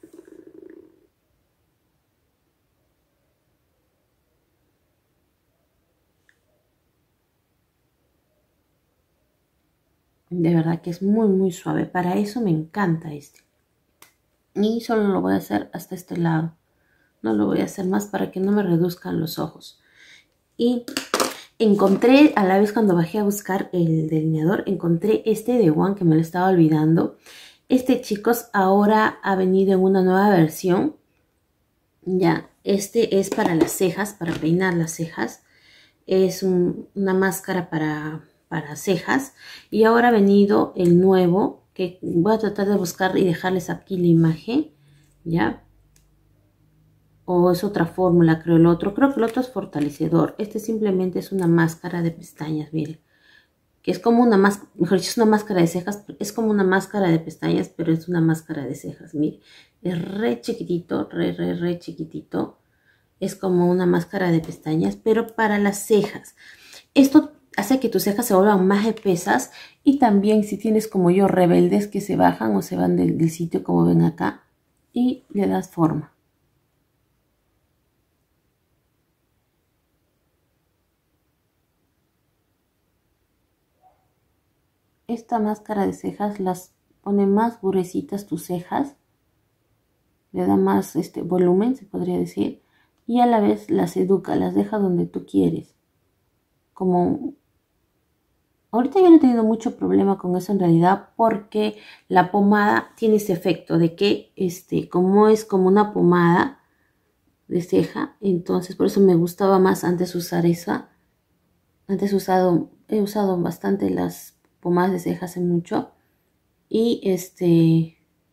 De verdad que es muy muy suave, para eso me encanta este. Y solo lo voy a hacer hasta este lado, no lo voy a hacer más para que no me reduzcan los ojos. Y encontré, a la vez cuando bajé a buscar el delineador, encontré este de One que me lo estaba olvidando. Este, chicos, ahora ha venido en una nueva versión. Ya, este es para las cejas, para peinar las cejas. Es un, una máscara para, para cejas. Y ahora ha venido el nuevo, que voy a tratar de buscar y dejarles aquí la imagen. Ya. O es otra fórmula, creo el otro. Creo que el otro es fortalecedor. Este simplemente es una máscara de pestañas, miren. Que es como una máscara, mejor dicho, es una máscara de cejas. Es como una máscara de pestañas, pero es una máscara de cejas, miren. Es re chiquitito, re, re, re chiquitito. Es como una máscara de pestañas, pero para las cejas. Esto hace que tus cejas se vuelvan más espesas. Y también si tienes como yo rebeldes que se bajan o se van del, del sitio, como ven acá. Y le das forma. Esta máscara de cejas las pone más gruesitas tus cejas. Le da más este volumen, se podría decir. Y a la vez las educa, las deja donde tú quieres. Como... Ahorita yo no he tenido mucho problema con eso en realidad, porque la pomada tiene ese efecto de que, este, como es como una pomada de ceja, entonces por eso me gustaba más antes usar esa. Antes he usado, he usado bastante las pomadas de ceja hace mucho. Y este...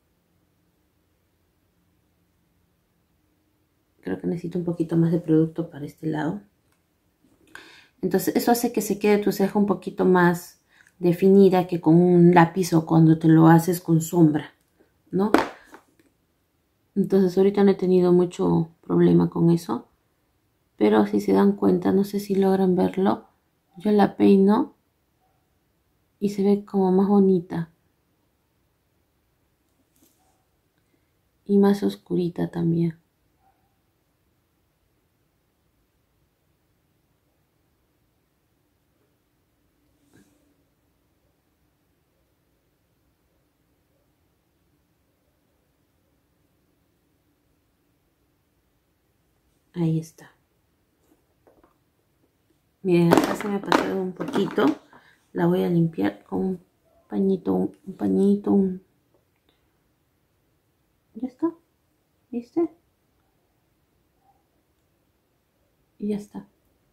creo que necesito un poquito más de producto para este lado. Entonces eso hace que se quede tu ceja un poquito más definida que con un lápiz o cuando te lo haces con sombra, ¿no? Entonces ahorita no he tenido mucho problema con eso. Pero si se dan cuenta, no sé si logran verlo, yo la peino y se ve como más bonita. Y más oscurita también. Ahí está. Miren, acá se me ha pasado un poquito. La voy a limpiar con un pañito, un, un pañito, un... ¿Ya está? ¿Viste? Y ya está.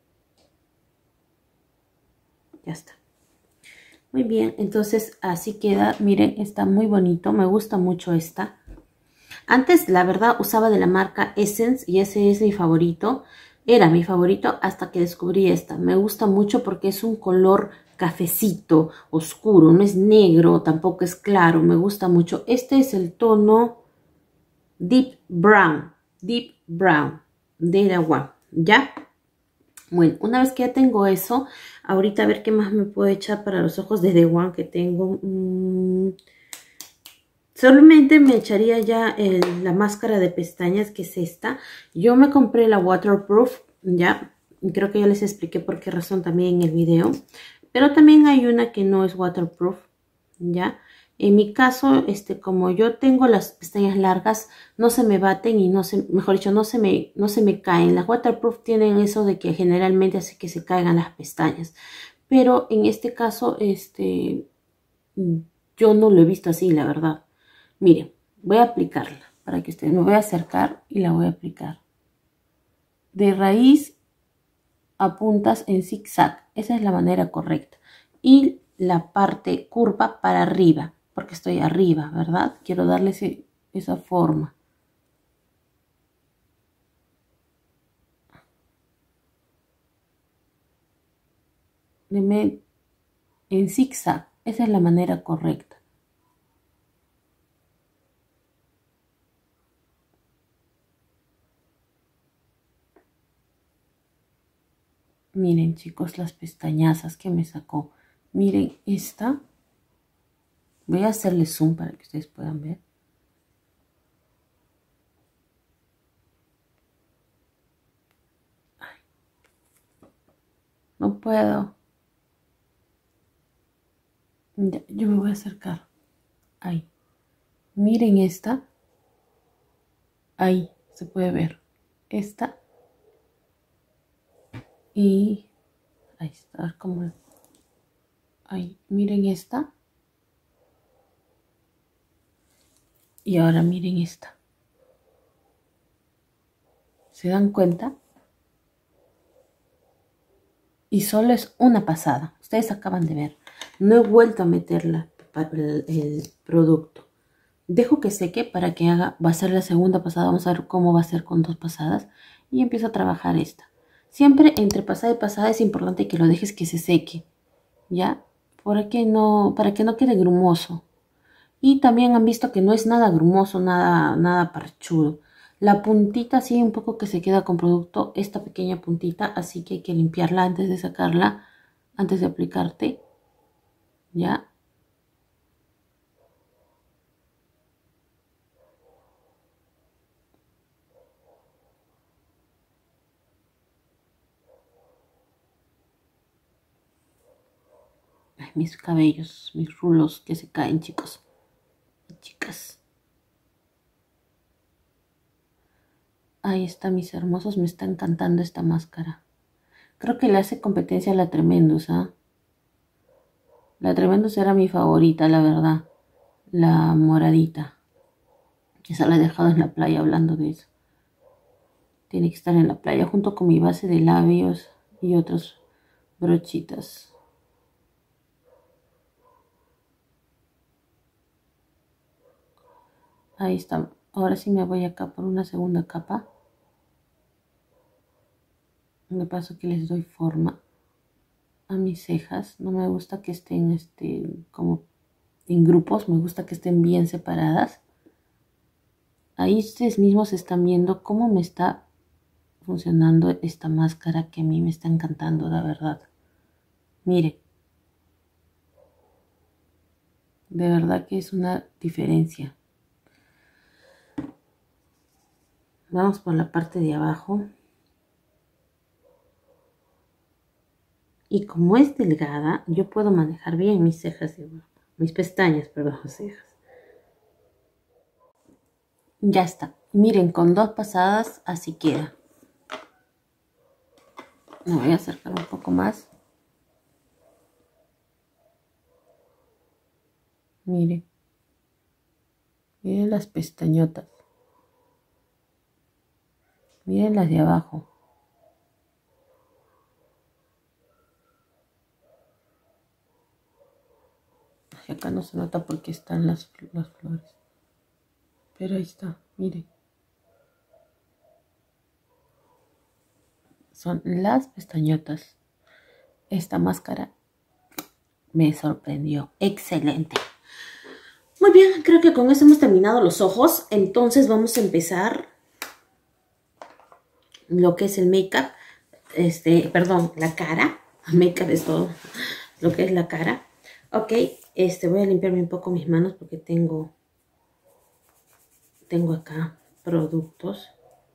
Ya está. Muy bien, entonces así queda. Miren, está muy bonito. Me gusta mucho esta. Antes, la verdad, usaba de la marca Essence y ese es mi favorito. Era mi favorito hasta que descubrí esta. Me gusta mucho porque es un color cafecito, oscuro. No es negro, tampoco es claro. Me gusta mucho. Este es el tono Deep Brown. Deep Brown de la One. ¿Ya? Bueno, una vez que ya tengo eso, ahorita a ver qué más me puedo echar para los ojos de The One que tengo. Mm, solamente me echaría ya el, la máscara de pestañas, que es esta. Yo me compré la Waterproof, ya. Creo que ya les expliqué por qué razón también en el video. Pero también hay una que no es Waterproof, ya. En mi caso, este, como yo tengo las pestañas largas, no se me baten y no se, mejor dicho, no se me, no se me caen. Las Waterproof tienen eso de que generalmente hace que se caigan las pestañas. Pero en este caso, este, yo no lo he visto así, la verdad. Miren, voy a aplicarla para que ustedes, me voy a acercar y la voy a aplicar. De raíz a puntas en zigzag. Esa es la manera correcta. Y la parte curva para arriba, porque estoy arriba, ¿verdad? Quiero darle ese, esa forma. de en zigzag. Esa es la manera correcta. Miren, chicos, las pestañazas que me sacó. Miren esta. Voy a hacerle zoom para que ustedes puedan ver. Ay, no puedo. Ya, yo me voy a acercar. Ahí. Miren esta. Ahí se puede ver. Esta. Y ahí está. Como ahí. Miren esta. Y ahora miren esta. ¿Se dan cuenta? Y solo es una pasada. Ustedes acaban de ver. No he vuelto a meterla el, el producto. Dejo que seque para que haga. Va a ser la segunda pasada. Vamos a ver cómo va a ser con dos pasadas. Y empiezo a trabajar esta. Siempre entre pasada y pasada es importante que lo dejes que se seque. ¿Ya? Para que no, para que no quede grumoso. Y también han visto que no es nada grumoso, nada, nada parchudo. La puntita sí un poco que se queda con producto, esta pequeña puntita, así que hay que limpiarla antes de sacarla, antes de aplicarte. ¿Ya? Ay, mis cabellos, mis rulos que se caen, chicos y chicas. Ahí está, mis hermosos, me está encantando esta máscara. Creo que le hace competencia a la Tremendous, ¿ah? ¿eh? La Tremendous era mi favorita, la verdad. La moradita. Esa la he dejado en la playa hablando de eso. Tiene que estar en la playa junto con mi base de labios y otras brochitas. Ahí está. Ahora sí me voy acá por una segunda capa. De paso que les doy forma a mis cejas. No me gusta que estén este, como en grupos. Me gusta que estén bien separadas. Ahí ustedes mismos están viendo cómo me está funcionando esta máscara que a mí me está encantando, la verdad. Miren. De verdad que es una diferencia. Vamos por la parte de abajo. Y como es delgada, yo puedo manejar bien mis cejas de abajo. Mis pestañas, perdón, cejas. Ya está. Miren, con dos pasadas así queda. Me voy a acercar un poco más. Miren. Miren las pestañotas. Miren las de abajo. Y acá no se nota porque están las, las flores. Pero ahí está, miren. Son las pestañotas. Esta máscara me sorprendió. Excelente. Muy bien, creo que con eso hemos terminado los ojos. Entonces vamos a empezar lo que es el make-up. Este, perdón, la cara. Make-up es todo lo que es la cara. Ok, este, voy a limpiarme un poco mis manos porque tengo, tengo acá productos.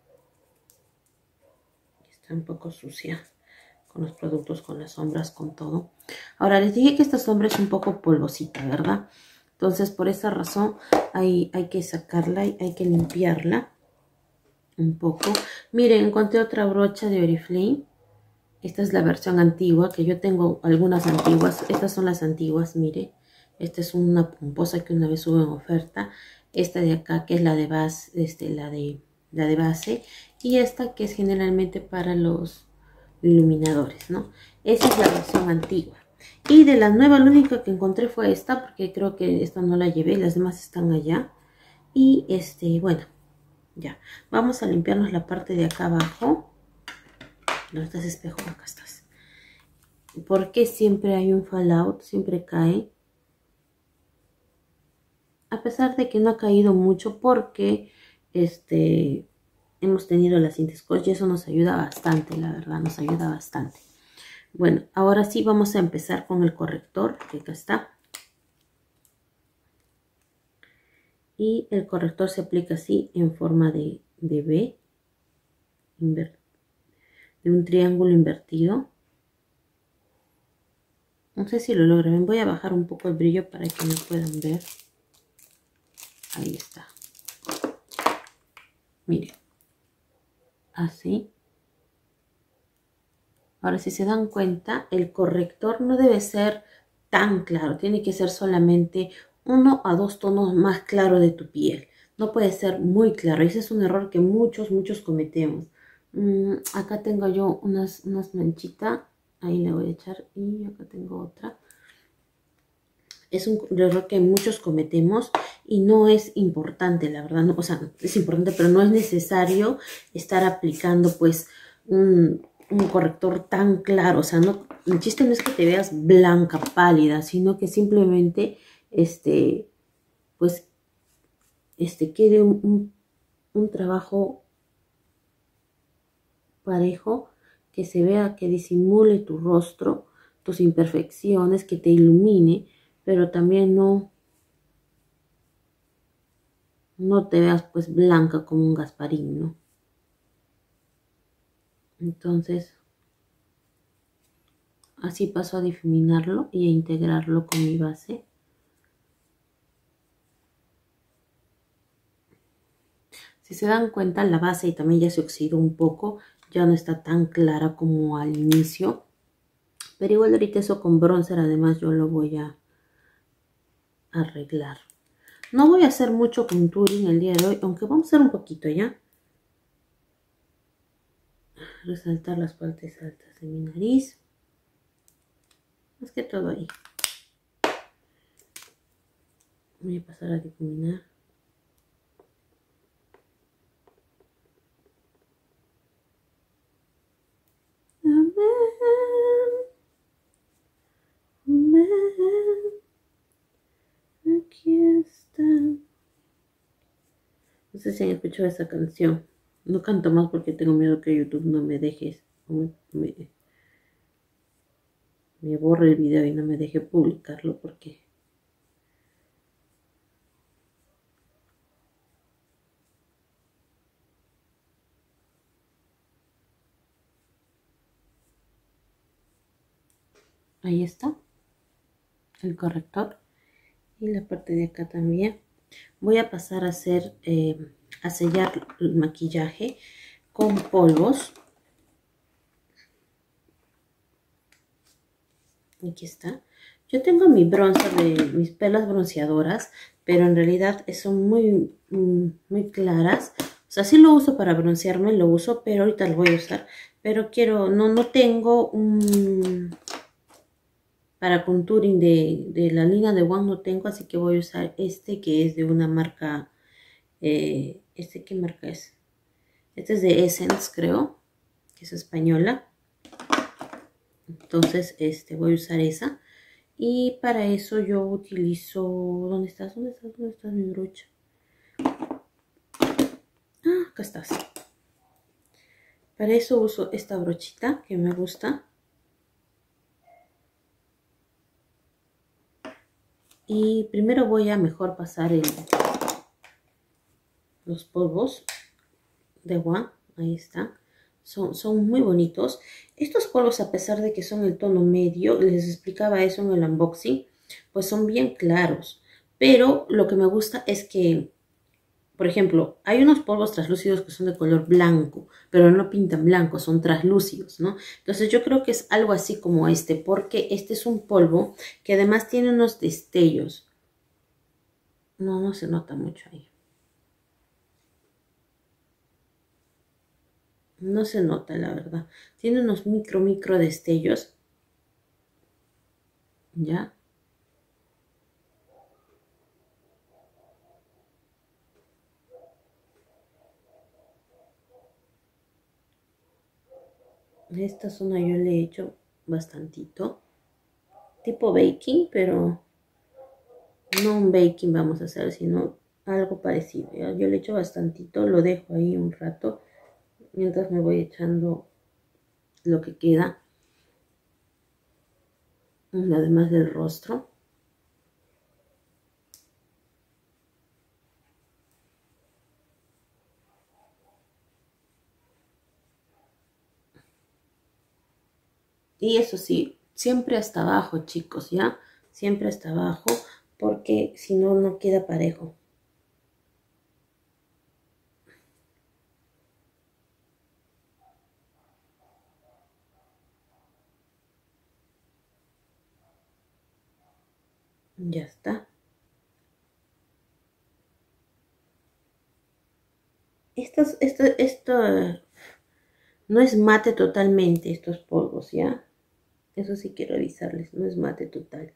Está un poco sucia con los productos, con las sombras, con todo. Ahora, les dije que esta sombra es un poco polvosita, ¿verdad? Entonces, por esa razón, hay, hay que sacarla y hay que limpiarla un poco. Miren, encontré otra brocha de Oriflame. Esta es la versión antigua, que yo tengo algunas antiguas. Estas son las antiguas, mire. Esta es una pomposa que una vez hubo en oferta. Esta de acá, que es la de base, este, la de, la de base. Y esta que es generalmente para los iluminadores, ¿no? Esa es la versión antigua. Y de la nueva, la única que encontré fue esta, porque creo que esta no la llevé, las demás están allá. Y este, bueno, ya. Vamos a limpiarnos la parte de acá abajo. No estás espejo, acá estás. ¿Por qué siempre hay un fallout? Siempre cae. A pesar de que no ha caído mucho porque este, hemos tenido la cinta scotch y eso nos ayuda bastante, la verdad, nos ayuda bastante. Bueno, ahora sí vamos a empezar con el corrector, que acá está. Y el corrector se aplica así en forma de, de V, de un triángulo invertido. No sé si lo logran, voy a bajar un poco el brillo para que me puedan ver. Ahí está. Miren, así. Ahora, si se dan cuenta, el corrector no debe ser tan claro. Tiene que ser solamente uno a dos tonos más claro de tu piel. No puede ser muy claro. Ese es un error que muchos, muchos cometemos. Mm, acá tengo yo unas, unas manchitas. Ahí le voy a echar. Y acá tengo otra. Es un error que muchos cometemos y no es importante, la verdad. No, o sea, es importante, pero no es necesario estar aplicando, pues, un... un corrector tan claro, o sea, no, el chiste no es que te veas blanca, pálida, sino que simplemente, este, pues, este, quede un, un, un trabajo parejo, que se vea, que disimule tu rostro, tus imperfecciones, que te ilumine, pero también no, no te veas, pues, blanca como un Gasparín, ¿no? Entonces, así paso a difuminarlo y a integrarlo con mi base. Si se dan cuenta, la base también ya se oxidó un poco, ya no está tan clara como al inicio. Pero igual ahorita eso con bronzer, además yo lo voy a arreglar. No voy a hacer mucho contouring el día de hoy, aunque vamos a hacer un poquito ya. Resaltar las partes altas de mi nariz. Más que todo ahí. Voy a pasar a difuminar. Aquí está. No sé si han escuchado esa canción. No canto más porque tengo miedo que YouTube no me deje, me, me, me borre el video y no me deje publicarlo porque ahí está el corrector y la parte de acá también. Voy a pasar a hacer eh, a sellar el maquillaje con polvos. Aquí está. Yo tengo mi bronzer de mis perlas bronceadoras, pero en realidad son muy muy claras. O sea, sí lo uso para broncearme, lo uso, pero ahorita lo voy a usar. Pero quiero, no, no tengo un... Para contouring de, de la línea de One no tengo, así que voy a usar este que es de una marca, eh, ¿este qué marca es? Este es de Essence, creo, que es española. Entonces, este, voy a usar esa. Y para eso yo utilizo... ¿Dónde estás? ¿Dónde estás? ¿Dónde estás mi brocha? Ah, acá estás. Para eso uso esta brochita que me gusta. Y primero voy a mejor pasar el, los polvos de One. Ahí está. Son, son muy bonitos. Estos polvos, a pesar de que son el tono medio, les explicaba eso en el unboxing, pues son bien claros. Pero lo que me gusta es que, por ejemplo, hay unos polvos translúcidos que son de color blanco, pero no pintan blanco, son translúcidos, ¿no? Entonces yo creo que es algo así como este, porque este es un polvo que además tiene unos destellos. No, no se nota mucho ahí. No se nota, la verdad. Tiene unos micro, micro destellos. ¿Ya? Esta zona yo le he hecho bastantito. Tipo baking, pero no un baking vamos a hacer, sino algo parecido. ¿Ya? Yo le echo bastantito, lo dejo ahí un rato, mientras me voy echando lo que queda, además del rostro. Y eso sí, siempre hasta abajo, chicos, ¿ya? Siempre hasta abajo, porque si no, no queda parejo. Ya está. Esto, esto, esto no es mate totalmente, estos polvos, ¿ya? Eso sí quiero avisarles, no es mate total.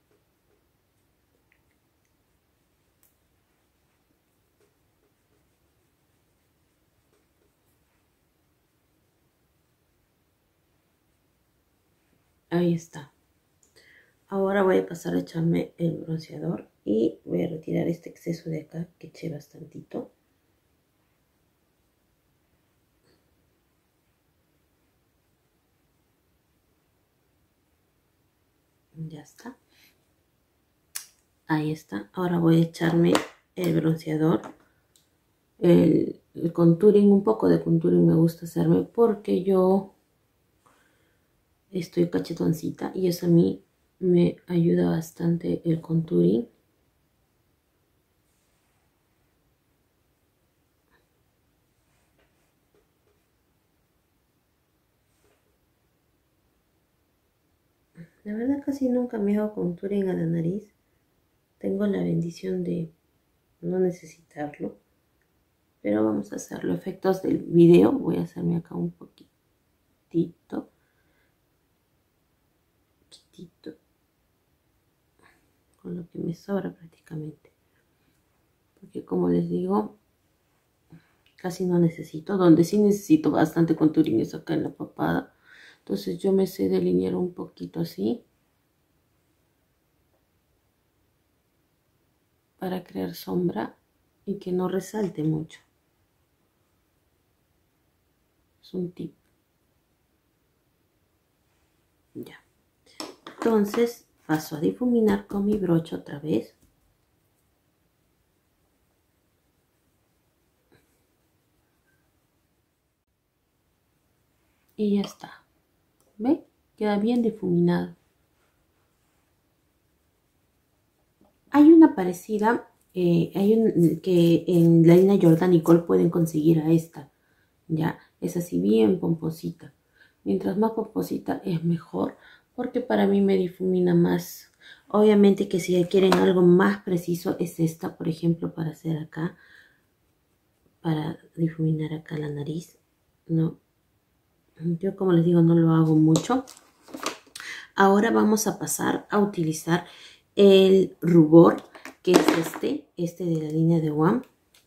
Ahí está. Ahora voy a pasar a echarme el bronceador y voy a retirar este exceso de acá que eché bastantito. Ya está. Ahí está. Ahora voy a echarme el bronceador. El, el contouring, un poco de contouring me gusta hacerme porque yo estoy cachetoncita y eso a mí me ayuda bastante el contouring. La verdad casi nunca me hago contouring a la nariz. Tengo la bendición de no necesitarlo. Pero vamos a hacerlo. Efectos del video. Voy a hacerme acá un poquitito. Poquitito. Con lo que me sobra prácticamente. Porque como les digo, casi no necesito. Donde sí necesito bastante contouring es acá en la papada. Entonces yo me sé delinear un poquito así. Para crear sombra y que no resalte mucho. Es un tip. Ya. Entonces paso a difuminar con mi brocha otra vez. Y ya está. ¿Ve? Queda bien difuminado. Hay una parecida, eh, hay un que en la línea Jordan Nicole pueden conseguir a esta. Ya, es así bien pomposita. Mientras más pomposita es mejor, porque para mí me difumina más. Obviamente que si quieren algo más preciso es esta, por ejemplo, para hacer acá, para difuminar acá la nariz. No, yo como les digo no lo hago mucho. Ahora vamos a pasar a utilizar el rubor, que es este, este de la línea de One.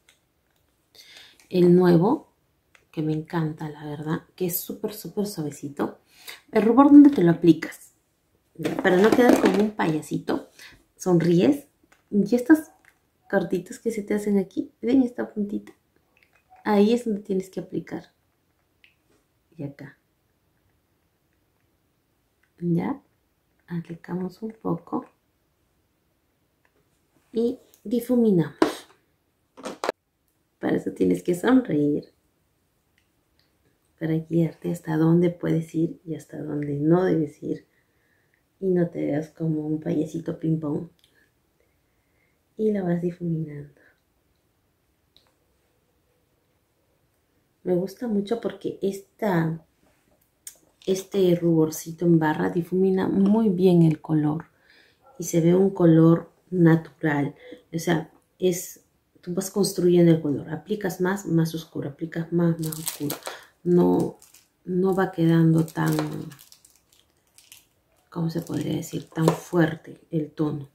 El nuevo, que me encanta, la verdad, que es súper, súper suavecito. El rubor, ¿dónde te lo aplicas? Para no quedar como un payasito, sonríes. Y estas cortitas que se te hacen aquí, ven esta puntita. Ahí es donde tienes que aplicar. Y acá. Ya, aplicamos un poco. Y difuminamos. Para eso tienes que sonreír. Para guiarte hasta dónde puedes ir y hasta dónde no debes ir. Y no te veas como un payasito ping pong. Y la vas difuminando. Me gusta mucho porque esta, este ruborcito en barra difumina muy bien el color. Y se ve un color natural. O sea, es, tú vas construyendo el color. Aplicas más, más oscuro. Aplicas más, más oscuro. No, no va quedando tan, ¿cómo se podría decir? Tan fuerte el tono.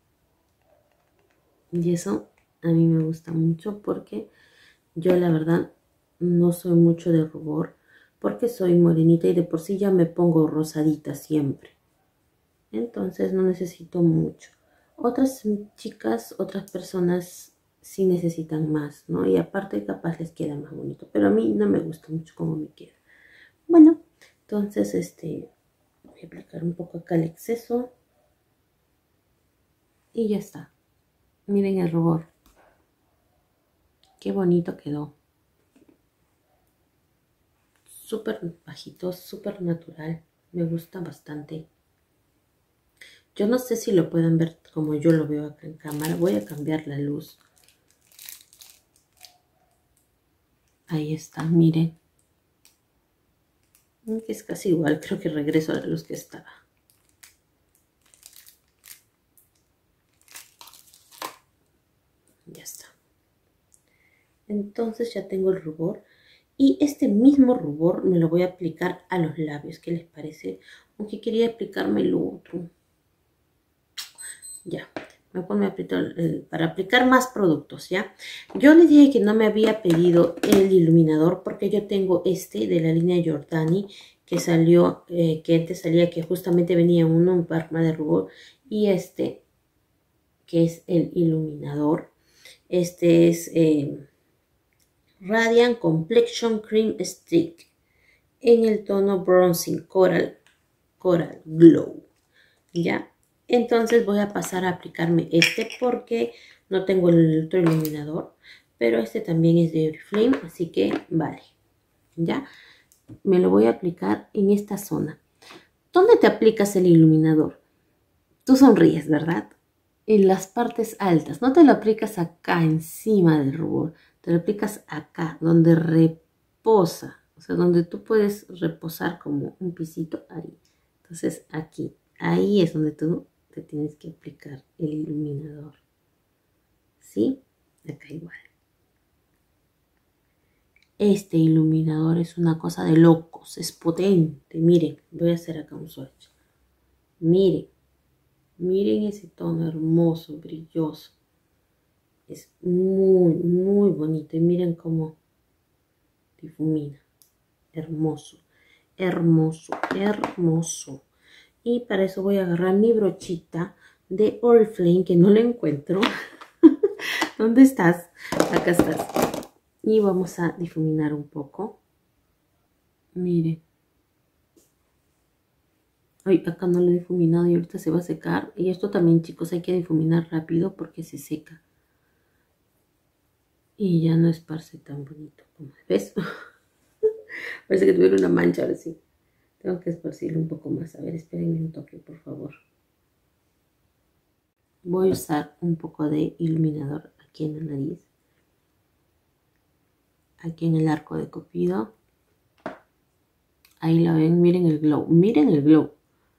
Y eso a mí me gusta mucho porque yo la verdad no soy mucho de rubor. porque soy morenita y de por sí ya me pongo rosadita siempre. Entonces no necesito mucho. Otras chicas, otras personas sí necesitan más, ¿no? Y aparte capaz les queda más bonito, pero a mí no me gusta mucho cómo me queda. Bueno, entonces este voy a aplicar un poco acá el exceso y ya está. Miren el rubor, qué bonito quedó. Súper bajito, súper natural, me gusta bastante. Yo no sé si lo pueden ver como yo lo veo acá en cámara. Voy a cambiar la luz. Ahí está, miren. Es casi igual, creo que regreso a la luz que estaba. Ya está. Entonces ya tengo el rubor. Y este mismo rubor me lo voy a aplicar a los labios. ¿Qué les parece? Aunque quería aplicarme el otro. Ya. Me pongo a aplicar, eh, para aplicar más productos, ¿ya? Yo les dije que no me había pedido el iluminador porque yo tengo este de la línea Giordani que salió, eh, que antes salía, que justamente venía uno, un parma de rubor, y este que es el iluminador. Este es eh, Radiant Complexion Cream Stick en el tono Bronzing Coral, Coral Glow, ¿ya? Entonces voy a pasar a aplicarme este porque no tengo el otro iluminador, pero este también es de Oriflame, así que vale, ¿ya? Me lo voy a aplicar en esta zona. ¿Dónde te aplicas el iluminador? Tú sonríes, ¿verdad? En las partes altas. No te lo aplicas acá encima del rubor. Te lo aplicas acá, donde reposa. O sea, donde tú puedes reposar como un pisito ahí. Entonces, aquí. Ahí es donde tú te tienes que aplicar el iluminador. ¿Sí? Acá igual. Este iluminador es una cosa de locos. Es potente. Miren, voy a hacer acá un swatch. Miren. Miren ese tono hermoso, brilloso. Es muy, muy bonito. Y miren cómo difumina. Hermoso, hermoso, hermoso. Y para eso voy a agarrar mi brochita de Oriflame, que no la encuentro. ¿Dónde estás? Acá estás. Y vamos a difuminar un poco. Miren. Ay, acá no lo he difuminado y ahorita se va a secar. Y esto también, chicos, hay que difuminar rápido porque se seca. Y ya no esparce tan bonito como ves. Parece que tuviera una mancha ahora sí. Tengo que esparcirlo un poco más. A ver, espérenme un toque, por favor. Voy a usar un poco de iluminador aquí en la nariz. Aquí en el arco de Cupido. Ahí lo ven, miren el glow. Miren el glow.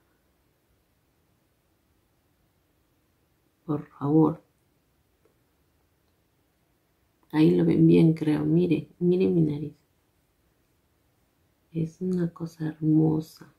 Por favor. Ahí lo ven bien, creo. Miren, miren mi nariz. Es una cosa hermosa.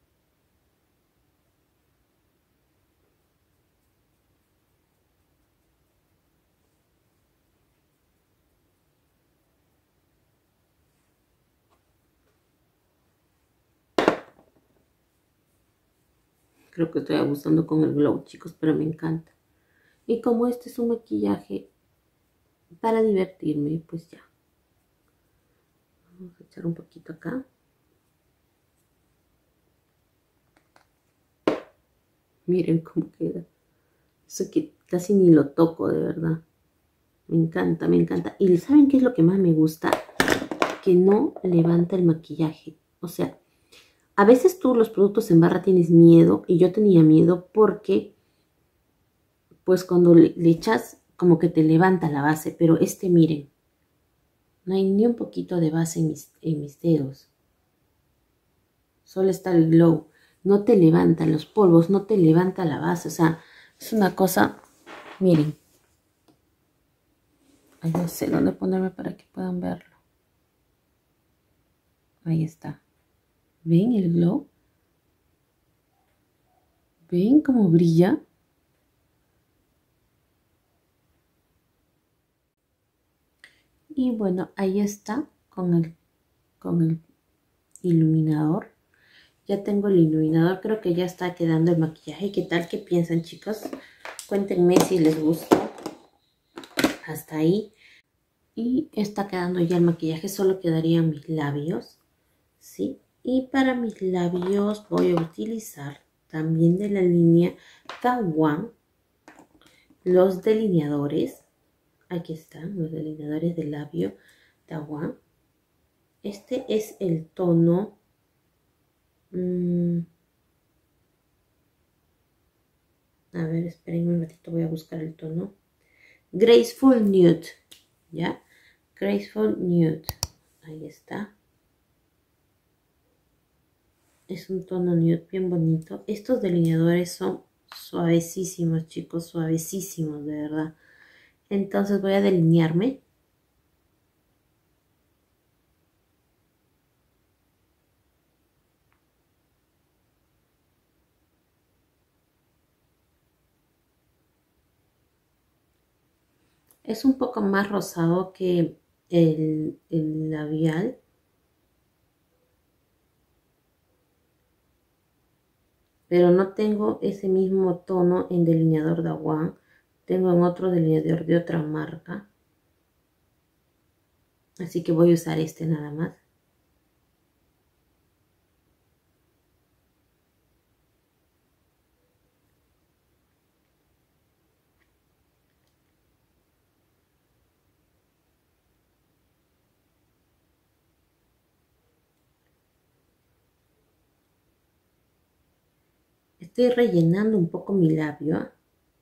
Creo que estoy abusando con el glow, chicos, pero me encanta. Y como este es un maquillaje para divertirme, pues ya. Vamos a echar un poquito acá. Miren cómo queda. Eso que casi ni lo toco, de verdad. Me encanta, me encanta. Y ¿saben qué es lo que más me gusta? Que no levanta el maquillaje. O sea, a veces tú los productos en barra tienes miedo. Y yo tenía miedo porque, pues cuando le, le echas, como que te levanta la base. Pero este, miren. No hay ni un poquito de base en mis, en mis dedos. Solo está el glow. No te levanta los polvos, no te levanta la base. O sea, es una cosa, miren. Ay, no sé dónde ponerme para que puedan verlo. Ahí está. ¿Ven el glow? ¿Ven cómo brilla? Y bueno, ahí está con el, con el iluminador. Ya tengo el iluminador, creo que ya está quedando el maquillaje. ¿Qué tal? ¿Qué piensan, chicos? Cuéntenme si les gusta. Hasta ahí. Y está quedando ya el maquillaje, solo quedarían mis labios, ¿sí? Y para mis labios voy a utilizar también de la línea The One los delineadores. Aquí están los delineadores de labio The One. Este es el tono mmm, a ver, esperen un ratito, voy a buscar el tono. Graceful Nude, ¿ya? Graceful Nude, ahí está. Es un tono nude bien bonito. Estos delineadores son suavecísimos, chicos, suavecísimos, de verdad. Entonces voy a delinearme. Es un poco más rosado que el, el labial. Pero no tengo ese mismo tono en delineador de One. Tengo en otro delineador de otra marca. Así que voy a usar este nada más. Estoy rellenando un poco mi labio.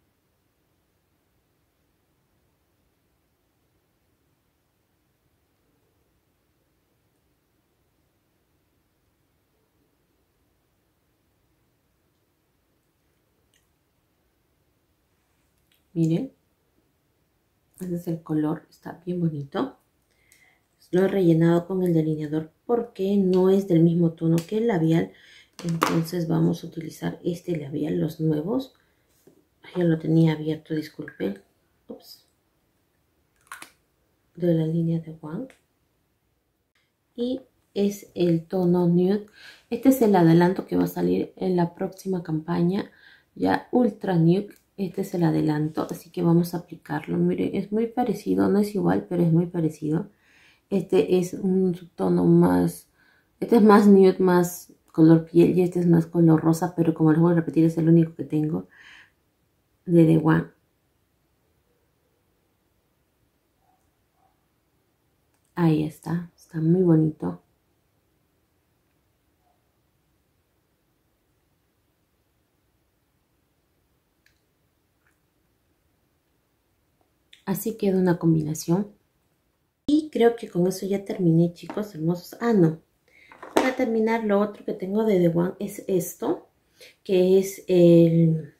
Miren. Este es el color. Está bien bonito. Lo he rellenado con el delineador porque no es del mismo tono que el labial. Entonces vamos a utilizar este labial, los nuevos. Ya lo tenía abierto, disculpen. Ups. De la línea de One. Y es el tono nude. Este es el adelanto que va a salir en la próxima campaña. Ya ultra nude. Este es el adelanto. Así que vamos a aplicarlo. Miren, es muy parecido. No es igual, pero es muy parecido. Este es un tono más. Este es más nude, más color piel. Y este es más color rosa. Pero como les voy a repetir, es el único que tengo de The One. Ahí está. Está muy bonito. Así queda una combinación. Y creo que con eso ya terminé, chicos hermosos. Ah, no. Para terminar, lo otro que tengo de The One es esto. Que es el...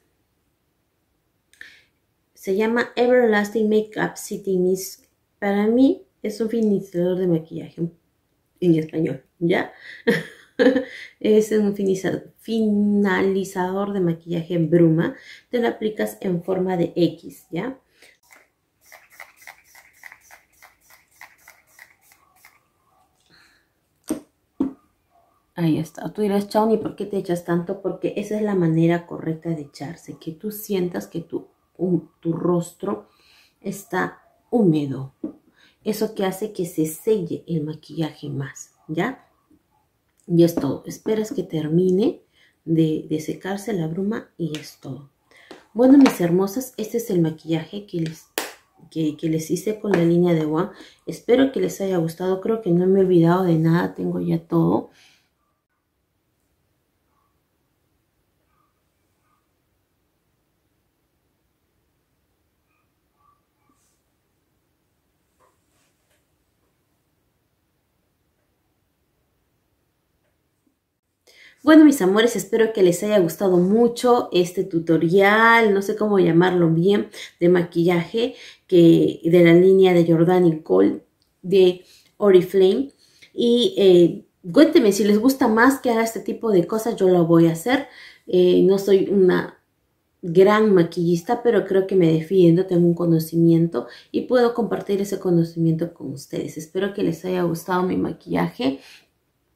Se llama Everlasting Makeup Setting Mist. Para mí es un finalizador de maquillaje. En español, ¿ya? Es un finalizador de maquillaje en bruma. Te lo aplicas en forma de X, ¿ya? Ahí está. Tú dirás, Chao, ¿y por qué te echas tanto? Porque esa es la manera correcta de echarse. Que tú sientas que tu, um, tu rostro está húmedo. Eso que hace que se selle el maquillaje más, ¿ya? Y es todo. Esperas que termine de, de secarse la bruma y es todo. Bueno, mis hermosas, este es el maquillaje que les, que, que les hice con la línea de One. Espero que les haya gustado. Creo que no me he olvidado de nada. Tengo ya todo. Bueno, mis amores, espero que les haya gustado mucho este tutorial, no sé cómo llamarlo bien, de maquillaje que de la línea de Jordani Gold de Oriflame. Y eh, cuéntenme si les gusta más que haga este tipo de cosas, yo lo voy a hacer. Eh, no soy una gran maquillista, pero creo que me defiendo, tengo un conocimiento y puedo compartir ese conocimiento con ustedes. Espero que les haya gustado mi maquillaje.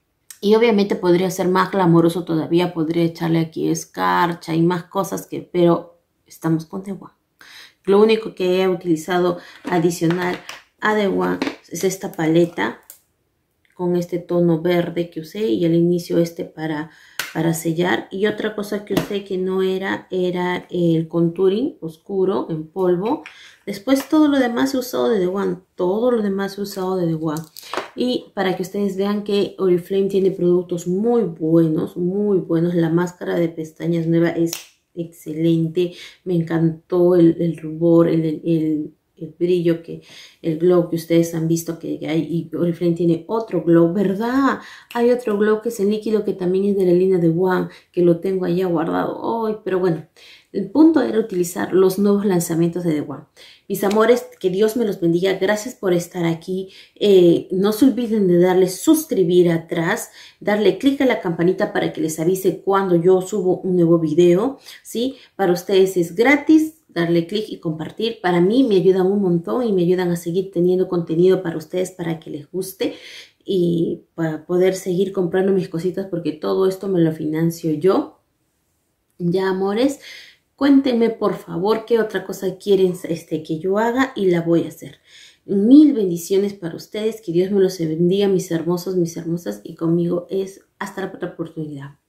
Y obviamente podría ser más glamoroso todavía, podría echarle aquí escarcha y más cosas que, pero estamos con The One. Lo único que he utilizado adicional a The One es esta paleta con este tono verde que usé y al inicio este para, para sellar. Y otra cosa que usé que no era, era el contouring oscuro en polvo. Después todo lo demás he usado de The One, todo lo demás he usado de The One. Y para que ustedes vean que Oriflame tiene productos muy buenos, muy buenos. La máscara de pestañas nueva es excelente. Me encantó el, el rubor, el, el, el el brillo, que el glow que ustedes han visto que hay. Y Oriflame tiene otro glow, ¿verdad? Hay otro glow que es el líquido que también es de la línea de One, que lo tengo allá guardado. Ay, pero bueno, el punto era utilizar los nuevos lanzamientos de The One. Mis amores, que Dios me los bendiga. Gracias por estar aquí. Eh, no se olviden de darle suscribir atrás, darle clic a la campanita para que les avise cuando yo subo un nuevo video, ¿sí? Para ustedes es gratis. Darle clic y compartir. Para mí me ayudan un montón y me ayudan a seguir teniendo contenido para ustedes, para que les guste y para poder seguir comprando mis cositas, porque todo esto me lo financio yo. Ya, amores, cuéntenme por favor qué otra cosa quieren este, que yo haga y la voy a hacer. Mil bendiciones para ustedes. Que Dios me los bendiga, mis hermosos, mis hermosas. Y conmigo es hasta la otra oportunidad.